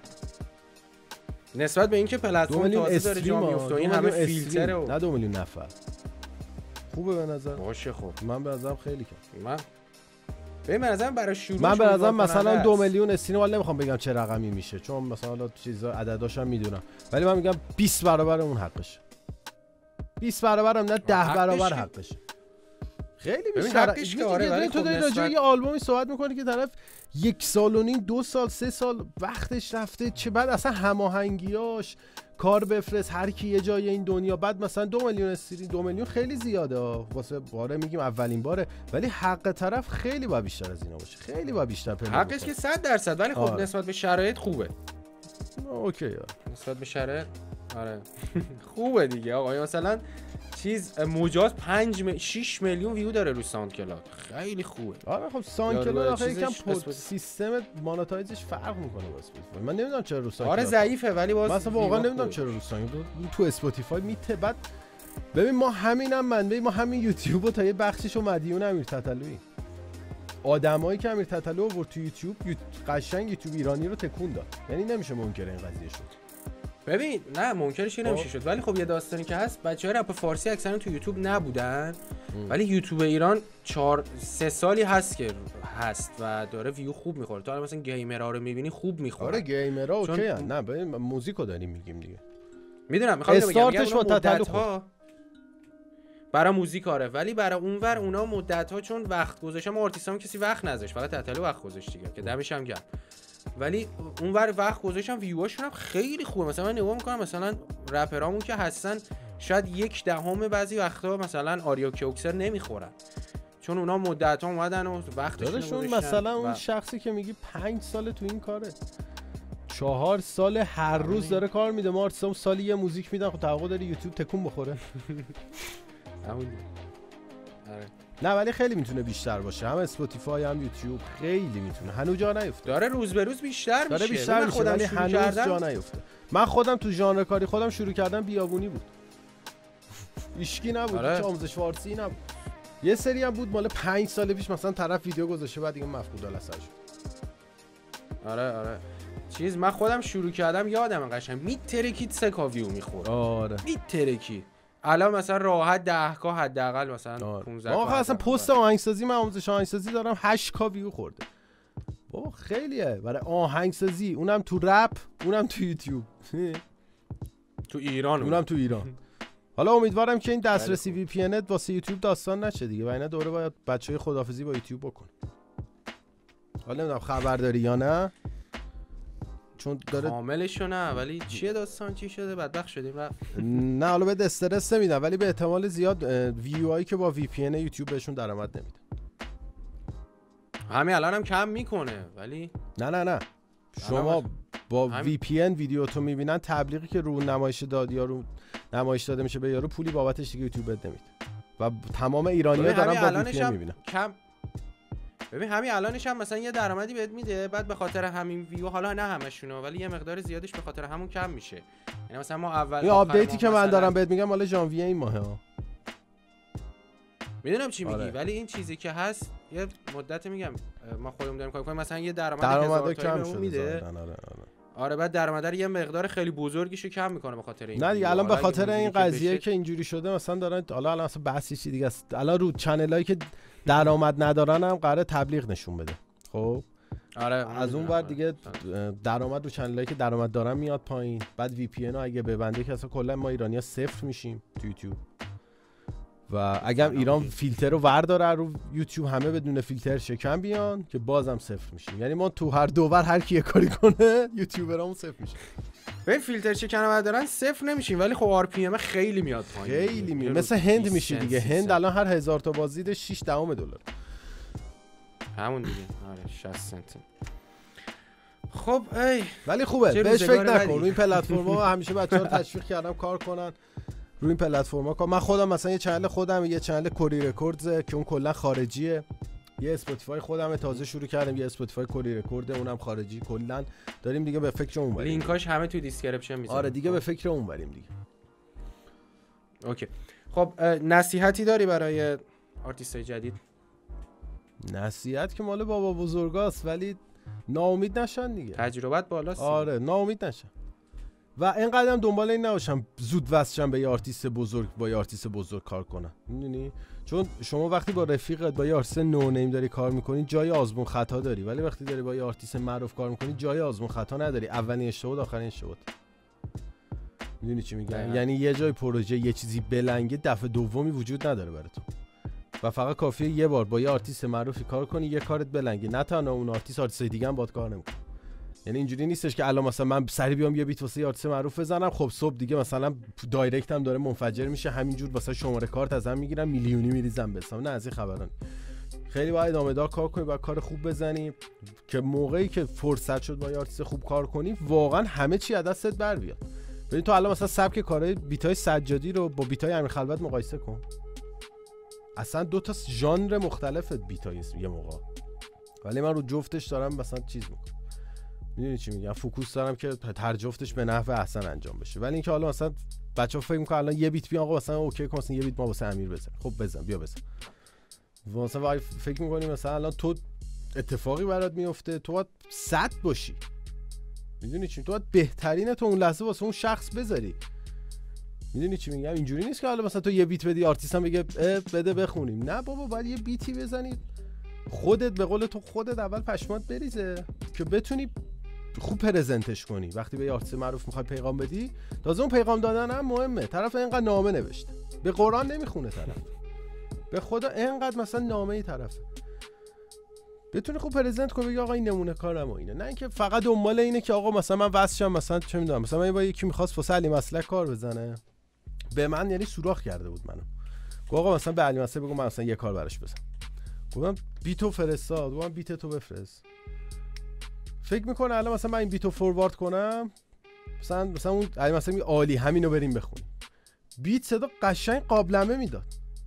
نسبت به اینکه پلتفرم تازه داره جا میفته این همه فیلتر و
نه دو میلیون نفر خوبه به نظر.
باشه خب
من به نظرم خیلی کم.
من ببین به نظرم برای شروع
من به نظرم مثلا دو میلیون استریم ولی نمیخوام بگم چه رقمی میشه چون مثلا حالا چیزا عدداشم میدونم، ولی من میگم بیست برابر اون حقشه. بیست برابرم نه ده برابر حقشه. خیلی بیشتر حقش که آره. ولی تو داری راجع به یه آلبومی صحبت میکنی که طرف یک سال و نیم دو سال سه سال وقتش رفته، چه بعد اصلا هماهنگیاش کار بفرست هر کی یه جای این دنیا، بعد مثلا دو میلیون استریم. دو میلیون خیلی زیاده واسه باره میگیم اولین باره، ولی حق طرف خیلی با بیشتر از اینا باشه، خیلی با بیشتر پیدا
حقش که صد درصد. ولی خب آره. نسبت به شرایط خوبه.
اوکی آره.
نسبت به شرایط آره خوبه دیگه آقا. مثلا چیز مجاز پنج م... شش میلیون ویو داره رو ساوند کلاد، خیلی خوبه.
آره خب ساوند کلاد آخه یکم پود سیستم مانتایزش فرق میکنه با اسپاتیفای. من نمیدونم چرا رو ساوند
آره ضعیفه ولی باز
مثلا واقعا نمیدونم چرا رو ساوند تو اسپاتیفای میته. بعد ببین ما همینم منبع ما همین یوتیوب تا یه بخشیشو مدیون امیر تتلویی. آدمایی که امیر تتلو آورد تو یوتیوب قشنگ یوتیوب ایرانی رو تکون داد، یعنی نمیشه منکر این قضیه شد.
ببین نه منکرش نمیشه شد، ولی خب یه داستانی که هست بچه‌ها رپ فارسی اکثرا تو یوتیوب نبودن ام. ولی یوتیوب ایران چهار سه سالی هست که هست و داره ویو خوب میخوره. تو الان مثلا گیمرها رو میبینی خوب میخوره.
آره گیمرها اوکی ان. نه ببین موزیکو داریم میگیم دیگه.
میدونم میخوام بگم
استارتش با تتلو
برای موزیک آره، ولی برای اونور اونا مدت ها چون وقت گذاشتن، ما آرتیستام کسی وقت نذاشت، فقط تتلو وقت گذاشت دیگه که دمش هم گرم. ولی اونور وقت گذاشتن ویوهاشون هم خیلی خوبه. مثلا من نگاه میکنم مثلا رپرامون که هستن شاید یک دهم بعضی وقتا مثلا آریو کوکسر نمیخورن، چون اونا مدت ها اومدن و وقتشون
گذاشتن. مثلا اون و... شخصی که میگی پنج سال تو این کاره، چهار سال هر روز داره کار میده. ما آرتیستام سالی یه موزیک میدن، خب توقع داری یوتیوب تکون بخوره؟
همون آره.
نه ولی خیلی میتونه بیشتر باشه، هم اسپاتیفای هم یوتیوب خیلی میتونه. هنوز جا نیفته،
داره روز به روز بیشتر میشه.
داره بیشتر میشه ولی هنوز جا نیفته. من خودم تو ژانر کاری خودم شروع کردم بیابونی بود، ایشکی نبود،
آره.
هیچ آموزش فارسی نبود. یه سری هم بود مال پنج سال پیش مثلا طرف ویدیو گذاشته بعد دیگه مفقود الاثر شد.
آره آره چیز من خودم شروع کردم یادم قشنگ میترکید سه کا ویو میخورد.
آره
میترکید. الان مثلا راحت ده کا حداقل مثلا پانزده
آخه اصلا پست آهنگسازی من آموزش آهنگسازی دارم هشت کا ویو خورده. بابا خیلیه برای آهنگسازی، اونم تو رپ، اونم تو یوتیوب.
تو ایران
اونم تو ایران. حالا امیدوارم که این دسترسی وی پی ان واسه یوتیوب داستان نشه دیگه، و اینا دوره باید بچهای خداحافظی با یوتیوب بکن. حالا نمیدونم خبر داری یا نه، چون داره
کاملشو نه، ولی چیه داستان چی شده بدبخت شدیم رفت.
نه حالا به استرس نمیدن، ولی به احتمال زیاد ویو هایی که با وی پی ان یوتیوب بهشون درآمد نمیده.
همین الان هم کم میکنه ولی
نه نه نه شما با وی پی ان ویدیو تو میبینن، تبلیغی که رو نمایش داد یا رو نمایش داده میشه به یارو پولی بابتش دیگه یوتیوب بد نمیده و تمام ایرانی‌ها دارن با وی پی ان میبینن.
کم ببین همین الانش هم مثلا یه درآمدی بهت میده، بعد به خاطر همین ویو، حالا نه همشونو ولی یه مقدار زیادش به خاطر همون کم میشه. یعنی مثلا ما اول
این آپدیتی که من دارم بهت میگم مال ژانویه این ماهه ها.
میدونم چی میگی
آره.
ولی این چیزی که هست یه مدت میگم ما خودمون داریم کار می‌کنیم، مثلا یه درآمد
هزار تا کم شده
میده.
آره آره.
آره بعد درآمد رو یه مقدار خیلی بزرگیشو کم میکنه به خاطر این.
نه دیگه الان به خاطر این قضیه که اینجوری شده مثلا دارن، حالا الان اصلا بحثی چی دیگه است، الان رو چنلایی که درآمد ندارن هم قراره تبلیغ نشون بده. خب
آره
از اون ور دیگه درآمد رو چنلایی که درآمد دارن میاد پایین، بعد وی پی ان رو اگه ببنده که اصلا کلا ما ایرانی‌ها صفر میشیم تو یوتیوب. و اگه ایران فیلتر رو ورداره رو یوتیوب همه بدون فیلتر شکم بیان که بازم صفر میشیم. یعنی ما تو هر دوور هر کی کاری کنه یوتیوبرامون صفر میشه.
ببین فیلتر شکن وردارن صفر نمیشیم ولی خب آر پی ام خیلی میاد پایین،
خیلی میاد. مثل هند میشه دیگه. هند الان هر هزار تا بازدید شش دهم دلار.
همون دیگه آره شصت سنت. خب ای
ولی خوبه بهش فکر نکن. روی این پلتفرما همیشه بچه‌ها رو تشویق کردم کار کنن روی این پلتفرما. کار من خودم مثلا یه چنل خودم، یه چنل کوری رکوردز که اون کلا خارجیه، یه اسپاتیفای خودم تازه شروع کردم، یه اسپاتیفای کوری رکورد اونم خارجی. کلا داریم دیگه به فکر اون بریم.
لینکاش همه تو دیسکریپشن میذارم.
آره دیگه به فکر اون بریم دیگه.
اوکی خب نصیحتی داری برای آرتیستای جدید؟
نصیحت که مال بابا بزرگاست ولی ناامید نشن دیگه.
تجربت بالاست.
آره ناامید نشن و اینقدر هم دنبال این نباشم زود وصلشن به یه آرتیست بزرگ با یه آرتیست بزرگ کار کنن. میدونی چون شما وقتی با رفیقت با یه آرتیست نو نیم داری کار میکنی جای آزمون خطا داری، ولی وقتی داری با یه آرتیست معروف کار میکنی جای آزمون خطا نداری. اولین اشتباه آخرین اشتباه. میدونی چی میگم؟ یعنی یه جای پروژه یه چیزی بلنگه دفعه دومی وجود نداره برای تو و فقط کافیه یه بار با یه آرتیست معروفی کار کنی یه کارت بلنگه، نه تنها اون آرتیست آرتیست دیگه هم باهات کار نمیکنه. یعنی اینجوری نیستش که الان مثلا من سری بیام یه بیت واسه آرتیست معروف بزنم، خب صبح دیگه مثلا دایرکت هم داره منفجر میشه، همینجور واسه شماره کارت ازم میگیرم میلیونی میریزم بسام. نه از این خبران. خیلی باید ادامه دار کار کنی و کار خوب بزنی که موقعی که فرصت شد با یه آرتیست خوب کار کنی واقعا همه چی از دستت بر بیاد. ببین تو الان مثلا سبک کارهای بیتای سجادی رو با بیتای امیر خلوت مقایسه کن. اصلا دو تا ژانر مختلف بیتای یه موقع، ولی من رو جفتش دارم مثلا چیز میکنم. میدونی چی میگم؟ فوکوس دارم که هر جفتش به نحو احسن انجام بشه. ولی اینکه حالا مثلا بچه‌ها فکر میکنن الان یه بیت بیان آقا مثلا اوکی کن مثلا یه بیت ما واسه امیر بزن، خب بزن بیا بزن. مثلا وای فکر میکنی مثلا الان تو اتفاقی برات میفته تو باید صد باشی. میدونی چی؟ تو باید بهترین تو اون لحظه واسه اون شخص بذاری. میدونی چی میگم؟ اینجوری نیست که حالا مثلا تو یه بیت بدی آرتیست هم بگه بده بخونیم. نه بابا باید یه بیتی بزنید خودت به قول تو خودت اول پشمات بریزه که بتونی خوب پرزنتش کنی. وقتی به آرتیست معروف میخوای پیغام بدی، تازه اون پیغام دادن هم مهمه. طرف اینقدر نامه نوشته، به قرآن نمیخونه طرف، به خدا اینقدر مثلا نامه ای طرف، بتونی خوب پرزنت کنی، بگی آقا این نمونه کارم و اینه. نه اینکه فقط دنبال اینه که آقا مثلا من واسشم، مثلا چه میدونم، مثلا من با یکی میخواست واسه علی مسلک کار بزنه، به من یعنی سوراخ کرده بود منو. گفت آقا مثلا به علی مسلک بگو من مثلا یه کار براش بزنم. گفتم بیتو فرستاد، گفتم بیت تو بفرست. فکر میکنه الان مثلا من این بیتو فوروارد کنم، مثلا مثلا اون علی مسلک میگه عالی همینو بریم بخونیم. بیت صدا قشنگ قابلمه میداد.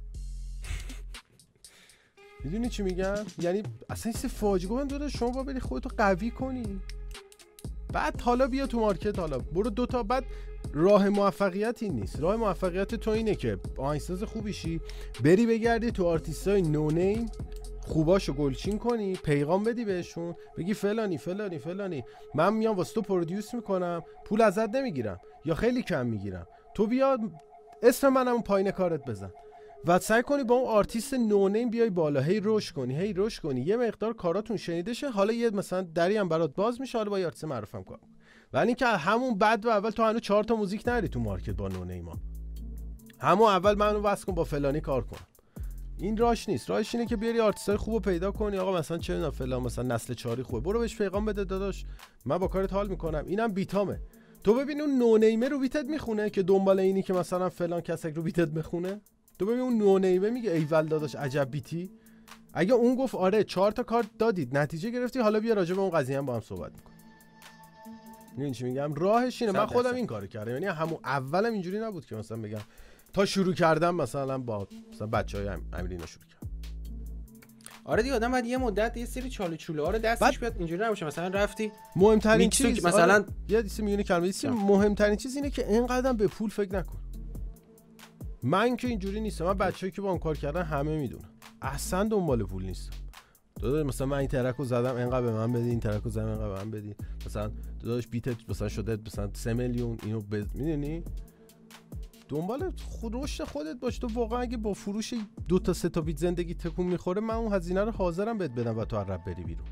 میدونی چی میگم؟ یعنی اصلا این فاجعه. گفتم داداش شما با بری خودتو قوی کنی، بعد حالا بیا تو مارکت، حالا برو دوتا. بعد راه موفقیت این نیست. راه موفقیت تو اینه که آهنگساز خوبی شی، بری بگردی تو آرتیستای نو نیم خوباشو گلچین کنی، پیغام بدی بهشون، بگی فلانی فلانی فلانی من میام واسه تو پرودیوس میکنم، پول ازت نمیگیرم یا خیلی کم میگیرم، تو بیا اسم منم پایین کارت بزن و سعی کنی با اون آرتیست نو نیم بیای بالا، هی رشد کنی هی رشد کنی، یه مقدار کاراتون شنیده شه، حالا یه مثلا دری هم برات باز میشه، حالا با یه آرتیست معروفم کار. ولی اینکه همون بعد و اول تو هنوز چهار تا موزیک نری تو مارکت با نو نیما، همون اول منو واسه کن با فلانی کار کنم، این راش نیست. راش اینه که بیاری آرتیستای خوبو پیدا کنی، آقا مثلا چه میدونم فلان مثلا نسل چاری خوبه، برو بهش پیغام بده داداش من با کارت حال میکنم، اینم بیتامه. تو ببین اون نو نیمه رو بیتت میخونه که دنبال اینی که مثلا فلان کسک رو بیتت بخونه، تو ببین اون نو نیمه میگه ایول داداش عجب بیتی. اگه اون گفت آره چهار تا کارت دادید نتیجه گرفتی، حالا بیا راجع به اون قضیه هم با هم صحبت میکنیم. میدونی چی میگم؟ راهش اینه. من خودم این کارو کردم، یعنی همون اولم اینجوری نبود که مثلا بگم تا شروع کردم مثلا با مثلا بچهای امیرینا شروع کردم.
آره دیگه آدم بعد یه مدت یه سری چاله چوله ها رو دستش بیاد، اینجوری نباشه مثلا رفتی
مهمترین چیز
مثلا
آره. یه چیزی میونه کلمه چیزی مهمترین چیز اینه که اینقدر به پول فکر نکن. من که اینجوری نیستم، من بچه‌ای که با هم کار کردن همه میدونن اصلا دنبال پول نیستم. داداش مثلا من این ترکو زدم اینقدر به من بدی، این ترکو زدم اینقدر به من بدی، مثلا داداش بیت مثلا شده مثلا سه میلیون اینو ب... میدونی دنبال خود رشد خودت باش. تو واقعا اگه با فروش دو تا سه تا بیت زندگی تکون میخوره، من اون هزینه رو حاضرم بهت بدم و تو عرب بری بیرون.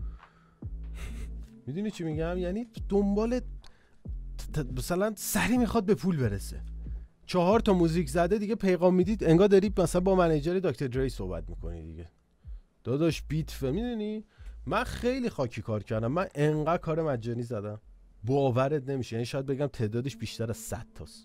میدونی چی میگم؟ یعنی دنبال مثلا سری میخواد به پول برسه، چهار تا موزیک زده دیگه پیغام میدید انگار داری مثلا با منیجر دکتر دری صحبت میکنی دیگه. داداش بیت ف میدونی من خیلی خاکی کار کردم، من انقدر کار مجانی زدم باورت نمیشه، یعنی شاید بگم تعدادش بیشتر از صد تاست.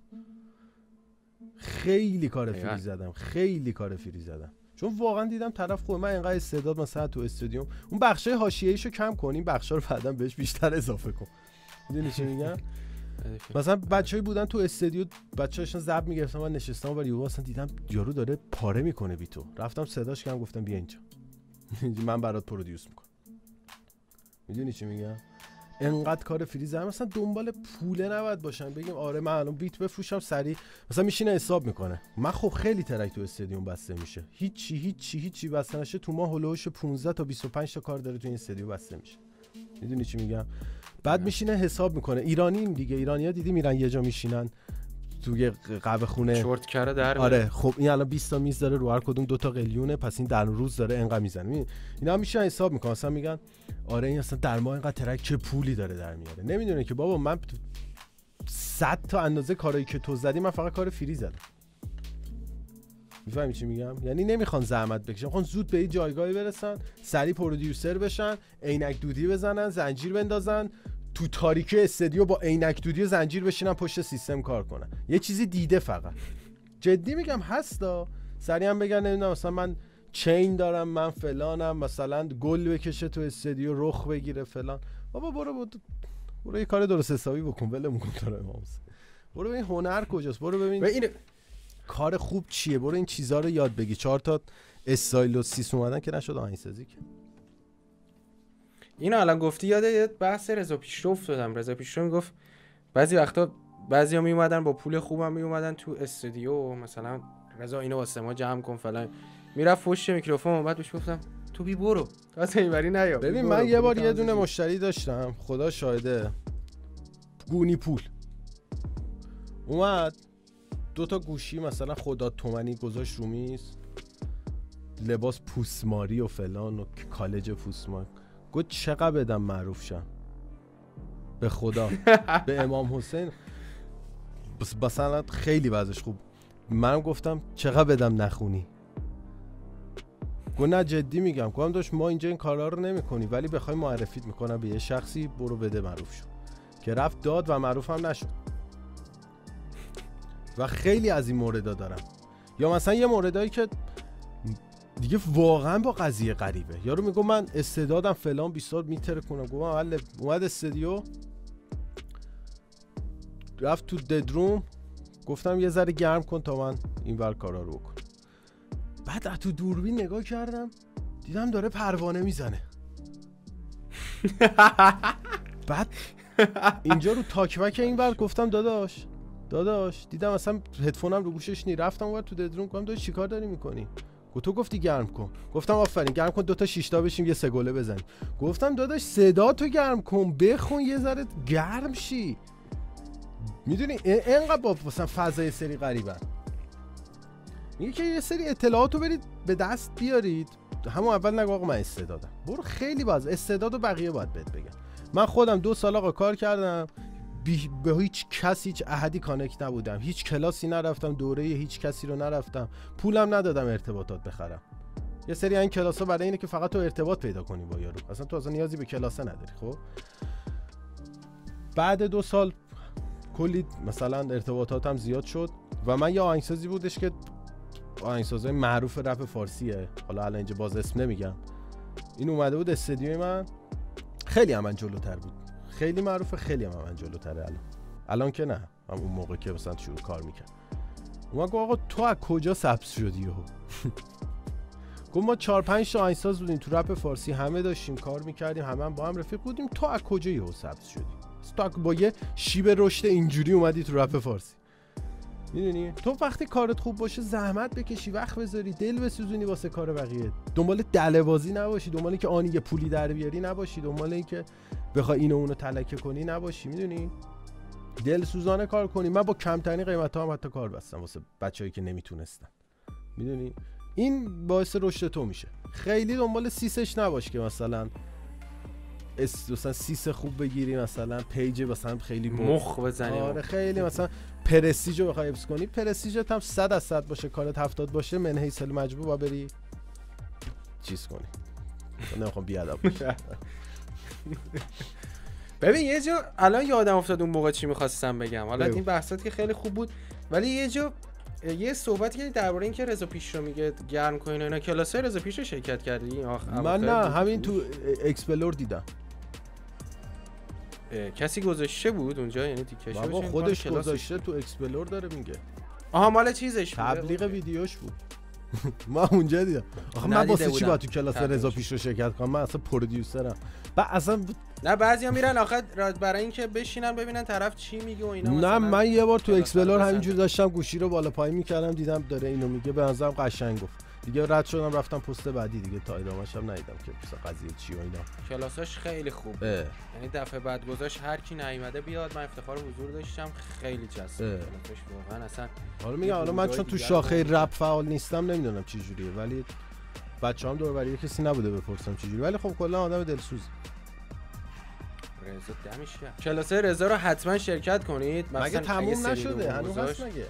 خیلی کار فری زدم، خیلی کار فری زدم، چون واقعا دیدم طرف خوبه. من انقدر استعداد مثلا تو استودیوم اون بخشای حاشیه‌ایشو کم کنیم، بخشا رو بعداً بهش بیشتر اضافه کن. میدونی چی میگم؟ مثلا بچه‌ای بودن تو استودیو، بچه‌هاشون ضبط می‌گرفتن، من نشستم و یهو اصلا دیدم یارو داره پاره میکنه بیتو، رفتم صداش کردم گفتم بیا اینجا من برات پرودیوس میکنم. میدونی چی میگم؟ انقدر کار فری زدم، مثلا دنبال پوله نباید باشن بگیم آره من الان بیت بفروشم سریع، مثلا میشینه حساب میکنه. من خب خیلی ترک تو استادیوم بسته میشه، هیچی هیچی هیچی بسته نشه، تو ما هولوش پانزده تا بیست و پنج تا کار داره تو این استادیوم بسته میشه. میدونی چی میگم؟ بعد میشینه حساب میکنه. ایرانیم دیگه، ایرانی‌ها دیدی میرن یه جا میشینن توی قهوه خونه
شورت کاره در
آره خب این الان بیست تا میز داره، رو هر کدوم دو تا قلیونه، پس این در روز داره انقدر میزنه. اینا میشن حساب میکنن، اصلا میگن آره این اصلا در ماه اینقدر ترک چه پولی داره در میاره. نمیدونه که بابا من صد تا اندازه کارایی که تو زدی من فقط کار فری زدم. میفهمی چی میگم؟ یعنی نمیخوان زحمت بکشن، میخوان زود به این جایگاهی برسن، سری پرودیوسر بشن، عینک دودی بزنن، زنجیر بندازن تو تاریکی استودیو، با عینک دودی و زنجیر بشینن پشت سیستم کار کنن. یه چیزی دیده فقط. جدی میگم هستا. سریع هم بگن نمیدونم مثلا من چین دارم، من فلانم، مثلا گل بکشه تو استودیو، رخ بگیره فلان. بابا برو برو, برو یه کار درست حسابی بکن، ولمون کن تو رو امام حسین. برو ببین هنر کجاست، برو ببین این کار خوب چیه، برو این چیزا رو یاد بگی. چهار تا استایل و سیس اومدن که نشد آهنگسازی که.
اینو الان گفتی یاد یه بحث رضا پیشرو افتادم. رضا پیشرو میگفت بعضی وقتا بعضیا می اومدن با پول خوبم می اومدن تو استودیو، مثلا رضا اینو واسه ما جمع کن فلان، میرفت پشت میکروفون، بعد بهش گفتم تو بی برو واسه اینوری نیا.
ببین من یه بار یه دونه مشتری داشتم، خدا شاهده، گونی پول اومد دو تا گوشی مثلا خدا تومانی گذاشت رو میز، لباس پوسماری و فلان و کالج پوسماری. گفت چقدر بدم معروف شم به خدا به امام حسین بس مثلا خیلی وضعش خوب. منم گفتم چقدر بدم نخونی. گفت نه جدی میگم. گفتم داشت ما اینجا این کارا رو نمی‌کنی ولی بخوای معرفیت میکنم به یه شخصی برو بده معروف شو. که رفت داد و معروف هم نشد. و خیلی از این موردا دارم. یا مثلا یه موردایی که دیگه واقعا با قضیه غریبه. یارو میگه من استعدادم فلان بیسار میتره کنم. گفتم اول اومد استودیو رفت تو ددروم گفتم یه ذره گرم کن تا من این ور کارا رو بکنم. بعد از تو دوربین نگاه کردم دیدم داره پروانه میزنه. بعد اینجا رو تاکبک این ور گفتم داداش داداش دیدم اصلا هدفونم رو گوشش نی. رفتم اون تو ددروم گفتم داداش چیکار داری میکنی؟ گفت تو گفتی گرم کن. گفتم آفرین گرم کن دو تا شش تا بشیم یه سه گله بزنیم. گفتم داداش صدا تو گرم کن بخون یه ذره گرم شی. میدونی اینقدر با مثلا فضای سری غریبن. میگه که یه سری اطلاعاتو برید به دست بیارید. همون اول نگو آقا من استعدادم. برو خیلی باز استعدادو بقیه باید بهت بگن. من خودم دو سال آقا کار کردم بی... به هیچ کسی هیچ احدی کانکت نبودم. هیچ کلاسی نرفتم، دوره هیچ کسی رو نرفتم، پولم ندادم ارتباطات بخرم. یه سری این کلاسا برای اینه که فقط تو ارتباط پیدا کنی با یارو. اصلا تو اصلا نیازی به کلاسه نداری. خب بعد دو سال کلی مثلا ارتباطاتم زیاد شد و من یه آهنگسازی بودش که آهنگسازای معروف رپ فارسیه، حالا الان اینجا باز اسم نمیگم، این اومده بود استودیوی من. خیلی هم من جلوتر بود، خیلی معروفه، خیلی هم من جلوتره الان. الان که نه، اون موقع که مثلا شروع کار میکرد اومد گفت آقا تو از کجا سبز شدی یهو؟ گفت ما چهار پنج تا آهنگساز بودیم تو رپ فارسی، همه داشتیم کار میکردیم، همه هم با هم رفیق بودیم، تو از کجا یهو سبز شدی؟ تو با یه شیب رشد اینجوری اومدی تو رپ فارسی؟ میدونی تو وقتی کارت خوب باشه زحمت بکشی، وقت بذاری، دل بسوزونی واسه کار بقیه، دنبال دله‌بازی نباشی، دنبال اینکه آنی یه پولی در بیاری نباشی، دنبال اینکه بخوای اینو اونو تلکه کنی نباشی، میدونی دل سوزانه کار کنی. من با کمترین قیمتا هم حتی کار بستم واسه بچه‌ای که نمیتونستن، میدونی این باعث رشد تو میشه. خیلی دنبال سیسش نباش که مثلا اس مثلا سیس خوب بگیری، مثلا پیج مثلا خیلی
مخ بزنی.
آره خیلی مثلا پرستیژ رو بخوای حفظ کنی، پرستیژت هم صد از صد باشه، کارت هفتاد باشه، من حیث المجموع با بری چیز کنی. نمیخوام بیادب باشه.
ببین یه جا الان یادم افتاد اون موقع چی می‌خواستم بگم. حالا این بحثات که خیلی خوب بود ولی یه جا یه صحبتی که درباره این که رضا پیش رو میگه گرم کنین اینا، کلاسای رضا پیش رو شرکت کردی؟
من نه، همین تو اکسپلور دیدم.
کسی گذاشته بود اونجا یعنی تیکش
بابا خودش گذاشته تو اکسپلور داره میگه.
آها مال چیزش بود،
تبلیغ ویدیوش بود. ما اونجا دیدم. آخه من واسه چی باید تو کلاس رضا پیش رو شرکت کنم؟ من اصلا پرودیوسرم. بعد اصلا
نه بعضیا میرن آخه برای اینکه بشینن ببینن طرف چی میگه و اینا.
نه من یه بار تو اکسپلور همینجوری داشتم گوشی رو بالا پایین میکردم، دیدم داره اینو میگه، به نظرم قشنگ گفت. دیگه رد شدم رفتم پست بعدی دیگه، تا ادامه‌اش هم ندیدم که مثلا قضیه چی و اینا.
کلاساش خیلی خوب، یعنی دفعه بعد گذاشت هر کی نیومده بیاد. من افتخار حضور داشتم، خیلی جذاب کلاساش واقعا. اصلا
حالا میگم حالا من چون تو شاخه رپ فعال نیستم نمیدونم چه جوریه، ولی بچه‌ام دور و بر کسی نبوده بپرسم چه جوری، ولی خب کلا آدم دلسوز.
رضا دمش گرم. کلاسای رضا رو حتما شرکت کنید.
مگه تموم نشده هنوز هست مگه؟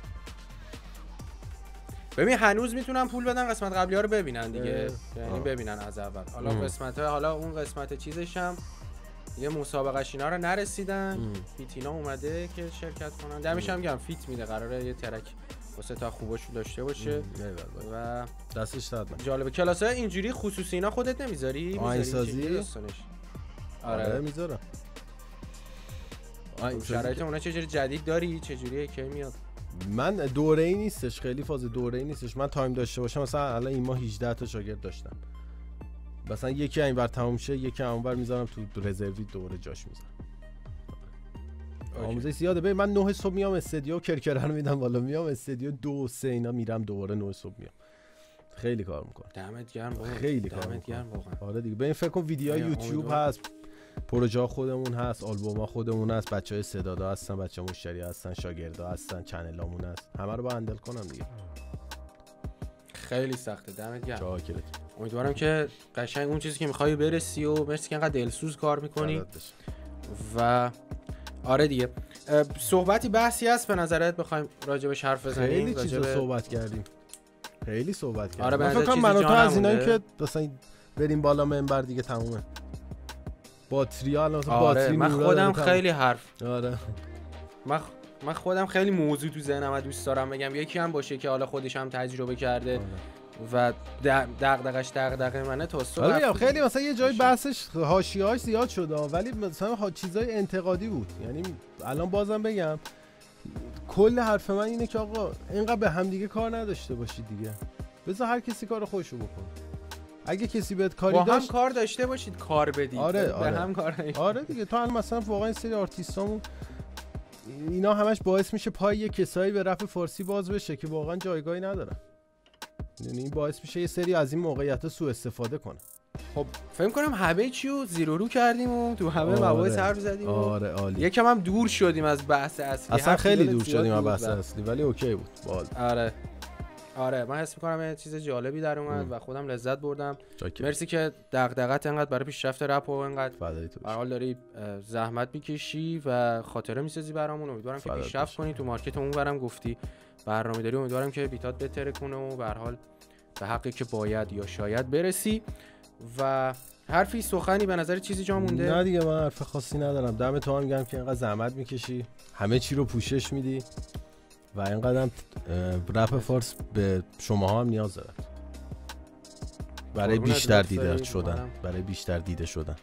ببین هنوز میتونن پول بدن قسمت قبلی ها رو ببینن دیگه، یعنی ببینن از اول. حالا قسمت های حالا اون قسمت چیزش هم یه مسابقه اینا رو نرسیدن. فیتینا اومده که شرکت کنن. دمش هم گرم، فیت میده، قراره یه ترک واسه تا خوباشو داشته باشه و
دستش داد.
جالبه. کلاسای اینجوری خصوصی اینا خودت نمیذاری؟
آهنگسازی؟
آره
میذارم.
شرایط اونا چه جوری جدید داری؟ چه جوریه که میاد؟
من دوره‌ای نیستش، خیلی فاز دوره‌ای نیستش. من تایم داشته باشم مثلا الان این ماه هجده تا شاگرد داشتم، مثلا یکی اینور تموم شه یکی اونور میذارم تو رزروی دوره جاش میذارم. آموزش زیاده. ببین من نه صبح میام استودیو، کرکرن میدم بالا، میام استودیو دو سه اینا میرم دوباره نه صبح میام. خیلی کار میکنم.
دمت گرم واقعا.
خیلی کار
دمت گرم واقعا.
آره دیگه. ببین فکر کن ویدیوهای یوتیوب هست، پروژه خودمون هست، آلبوم خودمون هست، بچهای استعدادا هستن، بچه مشتری هستن، شاگردا هستن، چنلامون هست، همه رو با هندل کنم دیگه.
خیلی سخته. دمت گرم.
چاکرت.
امیدوارم که قشنگ اون چیزی که می‌خوای برسی و مرسی که انقدر دلسوز کار می‌کنی. و آره دیگه صحبتی بحثی هست به نظرت بخوایم راجبش حرف بزنیم؟
خیلی چیزا صحبت کردیم. خیلی صحبت کردیم.
آره
من فکر کنم من و تو از اینایی که مثلا بریم بالا منبر دیگه تمومه. باتری الان
آره باتری من خودم خیلی حرف
آره
من من خودم خیلی موضوع تو ذهنم دوست دارم بگم. یکی هم باشه که حالا خودش هم تجربه کرده آره. و دغدغش دغدغه منه تا صبح.
آره خیلی مثلا یه جای بحثش حاشیه‌اش زیاد شده ولی مثلا چیزای انتقادی بود. یعنی الان بازم بگم کل حرف من اینه که آقا اینقدر به هم دیگه کار نداشته باشید دیگه. بذار هر کسی کار خودشو بکنه. اگه کسی بهت کاری
با
داشت
هم کار داشته باشید کار بدید.
آره
آره. به هم کار نکنید.
آره دیگه تو الان مثلا واقعا سری آرتیستامون اینا همش باعث میشه پای یه کسایی به رپ فارسی باز بشه که واقعا جایگاهی ندارن. یعنی این باعث میشه یه سری از این موقعیت‌ها سوء استفاده کنه.
خب فکر کنم همه چیو زیرو رو کردیم و تو همه آره. مباحث حرف زدیم.
آره عالی.
یکم هم دور شدیم از بحث اصلی.
اصلا خیلی دور شدیم از بحث اصلی ولی اوکی بود. باحال.
آره. آره من حس می‌کنم یه چیز جالبی در اومد و خودم لذت بردم.
جاکی.
مرسی که دغدغت انقدر برای پیشرفت رپ و انقدر
فدای تو.
به حال داری زحمت می‌کشی و خاطره می‌سازی برامون. امیدوارم که پیشرفت کنی تو مارکت اونورم گفتی برنامه داری. امیدوارم که بیتات بهتر کنه و به هر حال به حقی که باید یا شاید برسی. و حرفی سخنی به نظر چیزی جا مونده؟
نه دیگه من حرف خاصی ندارم. دم تو هم میگم که اینقدر زحمت میکشی همه چی رو پوشش میدی و اینقدر هم رپ فارس به شماها هم نیاز داره برای بیشتر دیده شدن برای بیشتر دیده شدن.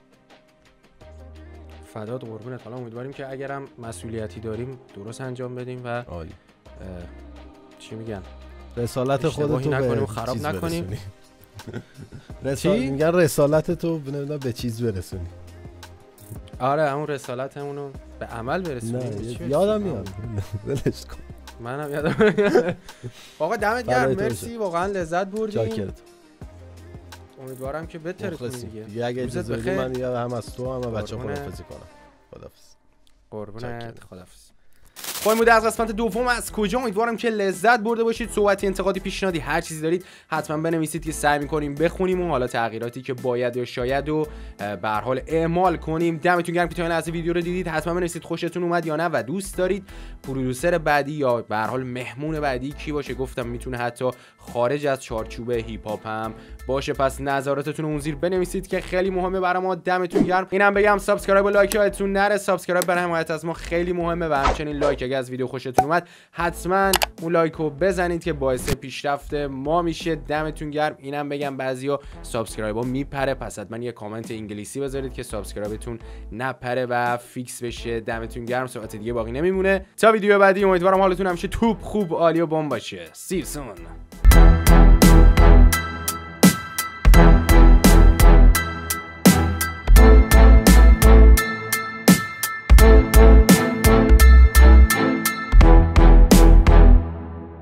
فدات قربونت. حالا امیدواریم که اگرم مسئولیتی داریم درست انجام بدیم و
عالی.
چی میگن
رسالت خودتو
نکنیم و خراب نکنیم.
رسالت میگن رسالت تو نمیدونم به چیز برسونی.
آره همون رسالتمون رو به عمل برسونیم.
یادم میاد ولش کن.
منم یادم میاد. آقا دمت گرم مرسی واقعا لذت بردیم.
چاکرت.
امیدوارم که بهتر کنی دیگه.
دیگه اگه اجازه بدی من یاد هم از تو هم بچه‌ها خدافظی کنم. خدافظ.
قربونت خدافظ. خواهیم بوده از قسمت دوم از کجا. امیدوارم که لذت برده باشید. صحبتی انتقادی پیشنهادی هر چیزی دارید حتما بنویسید که سعی می‌کنیم بخونیم و حالا تغییراتی که باید یا شاید و به هر حال اعمال کنیم. دمتون گرم که تا این لحظه ویدیو رو دیدید. حتما بنویسید خوشتون اومد یا نه و دوست دارید پرودوسر بعدی یا به هر حال مهمون بعدی کی باشه. گفتم میتونه حتی خارج از چارچوب هیپ هاپ هم باشه. پس نظراتتون رو اون زیر بنویسید که خیلی مهمه برای ما. دمتون گرم. اینم بگم سابسکرایب و لایک یادتون نره. سابسکرایب برای حمایت از ما خیلی مهمه و همچنین لایک اگه از ویدیو خوشتون اومد حتما اون لایک رو بزنید که باعث پیشرفت ما میشه. دمتون گرم. اینم بگم بعضیا سابسکرایب ها میپره پس حتما یه کامنت انگلیسی بذارید که سابسکرایبتون نپره و فیکس بشه. دمتون گرم. صحبت دیگه باقی نمیمونه تا ویدیو بعدی. امیدوارم حالتون همیشه توپ خوب عالی و بمب باشه. See you soon.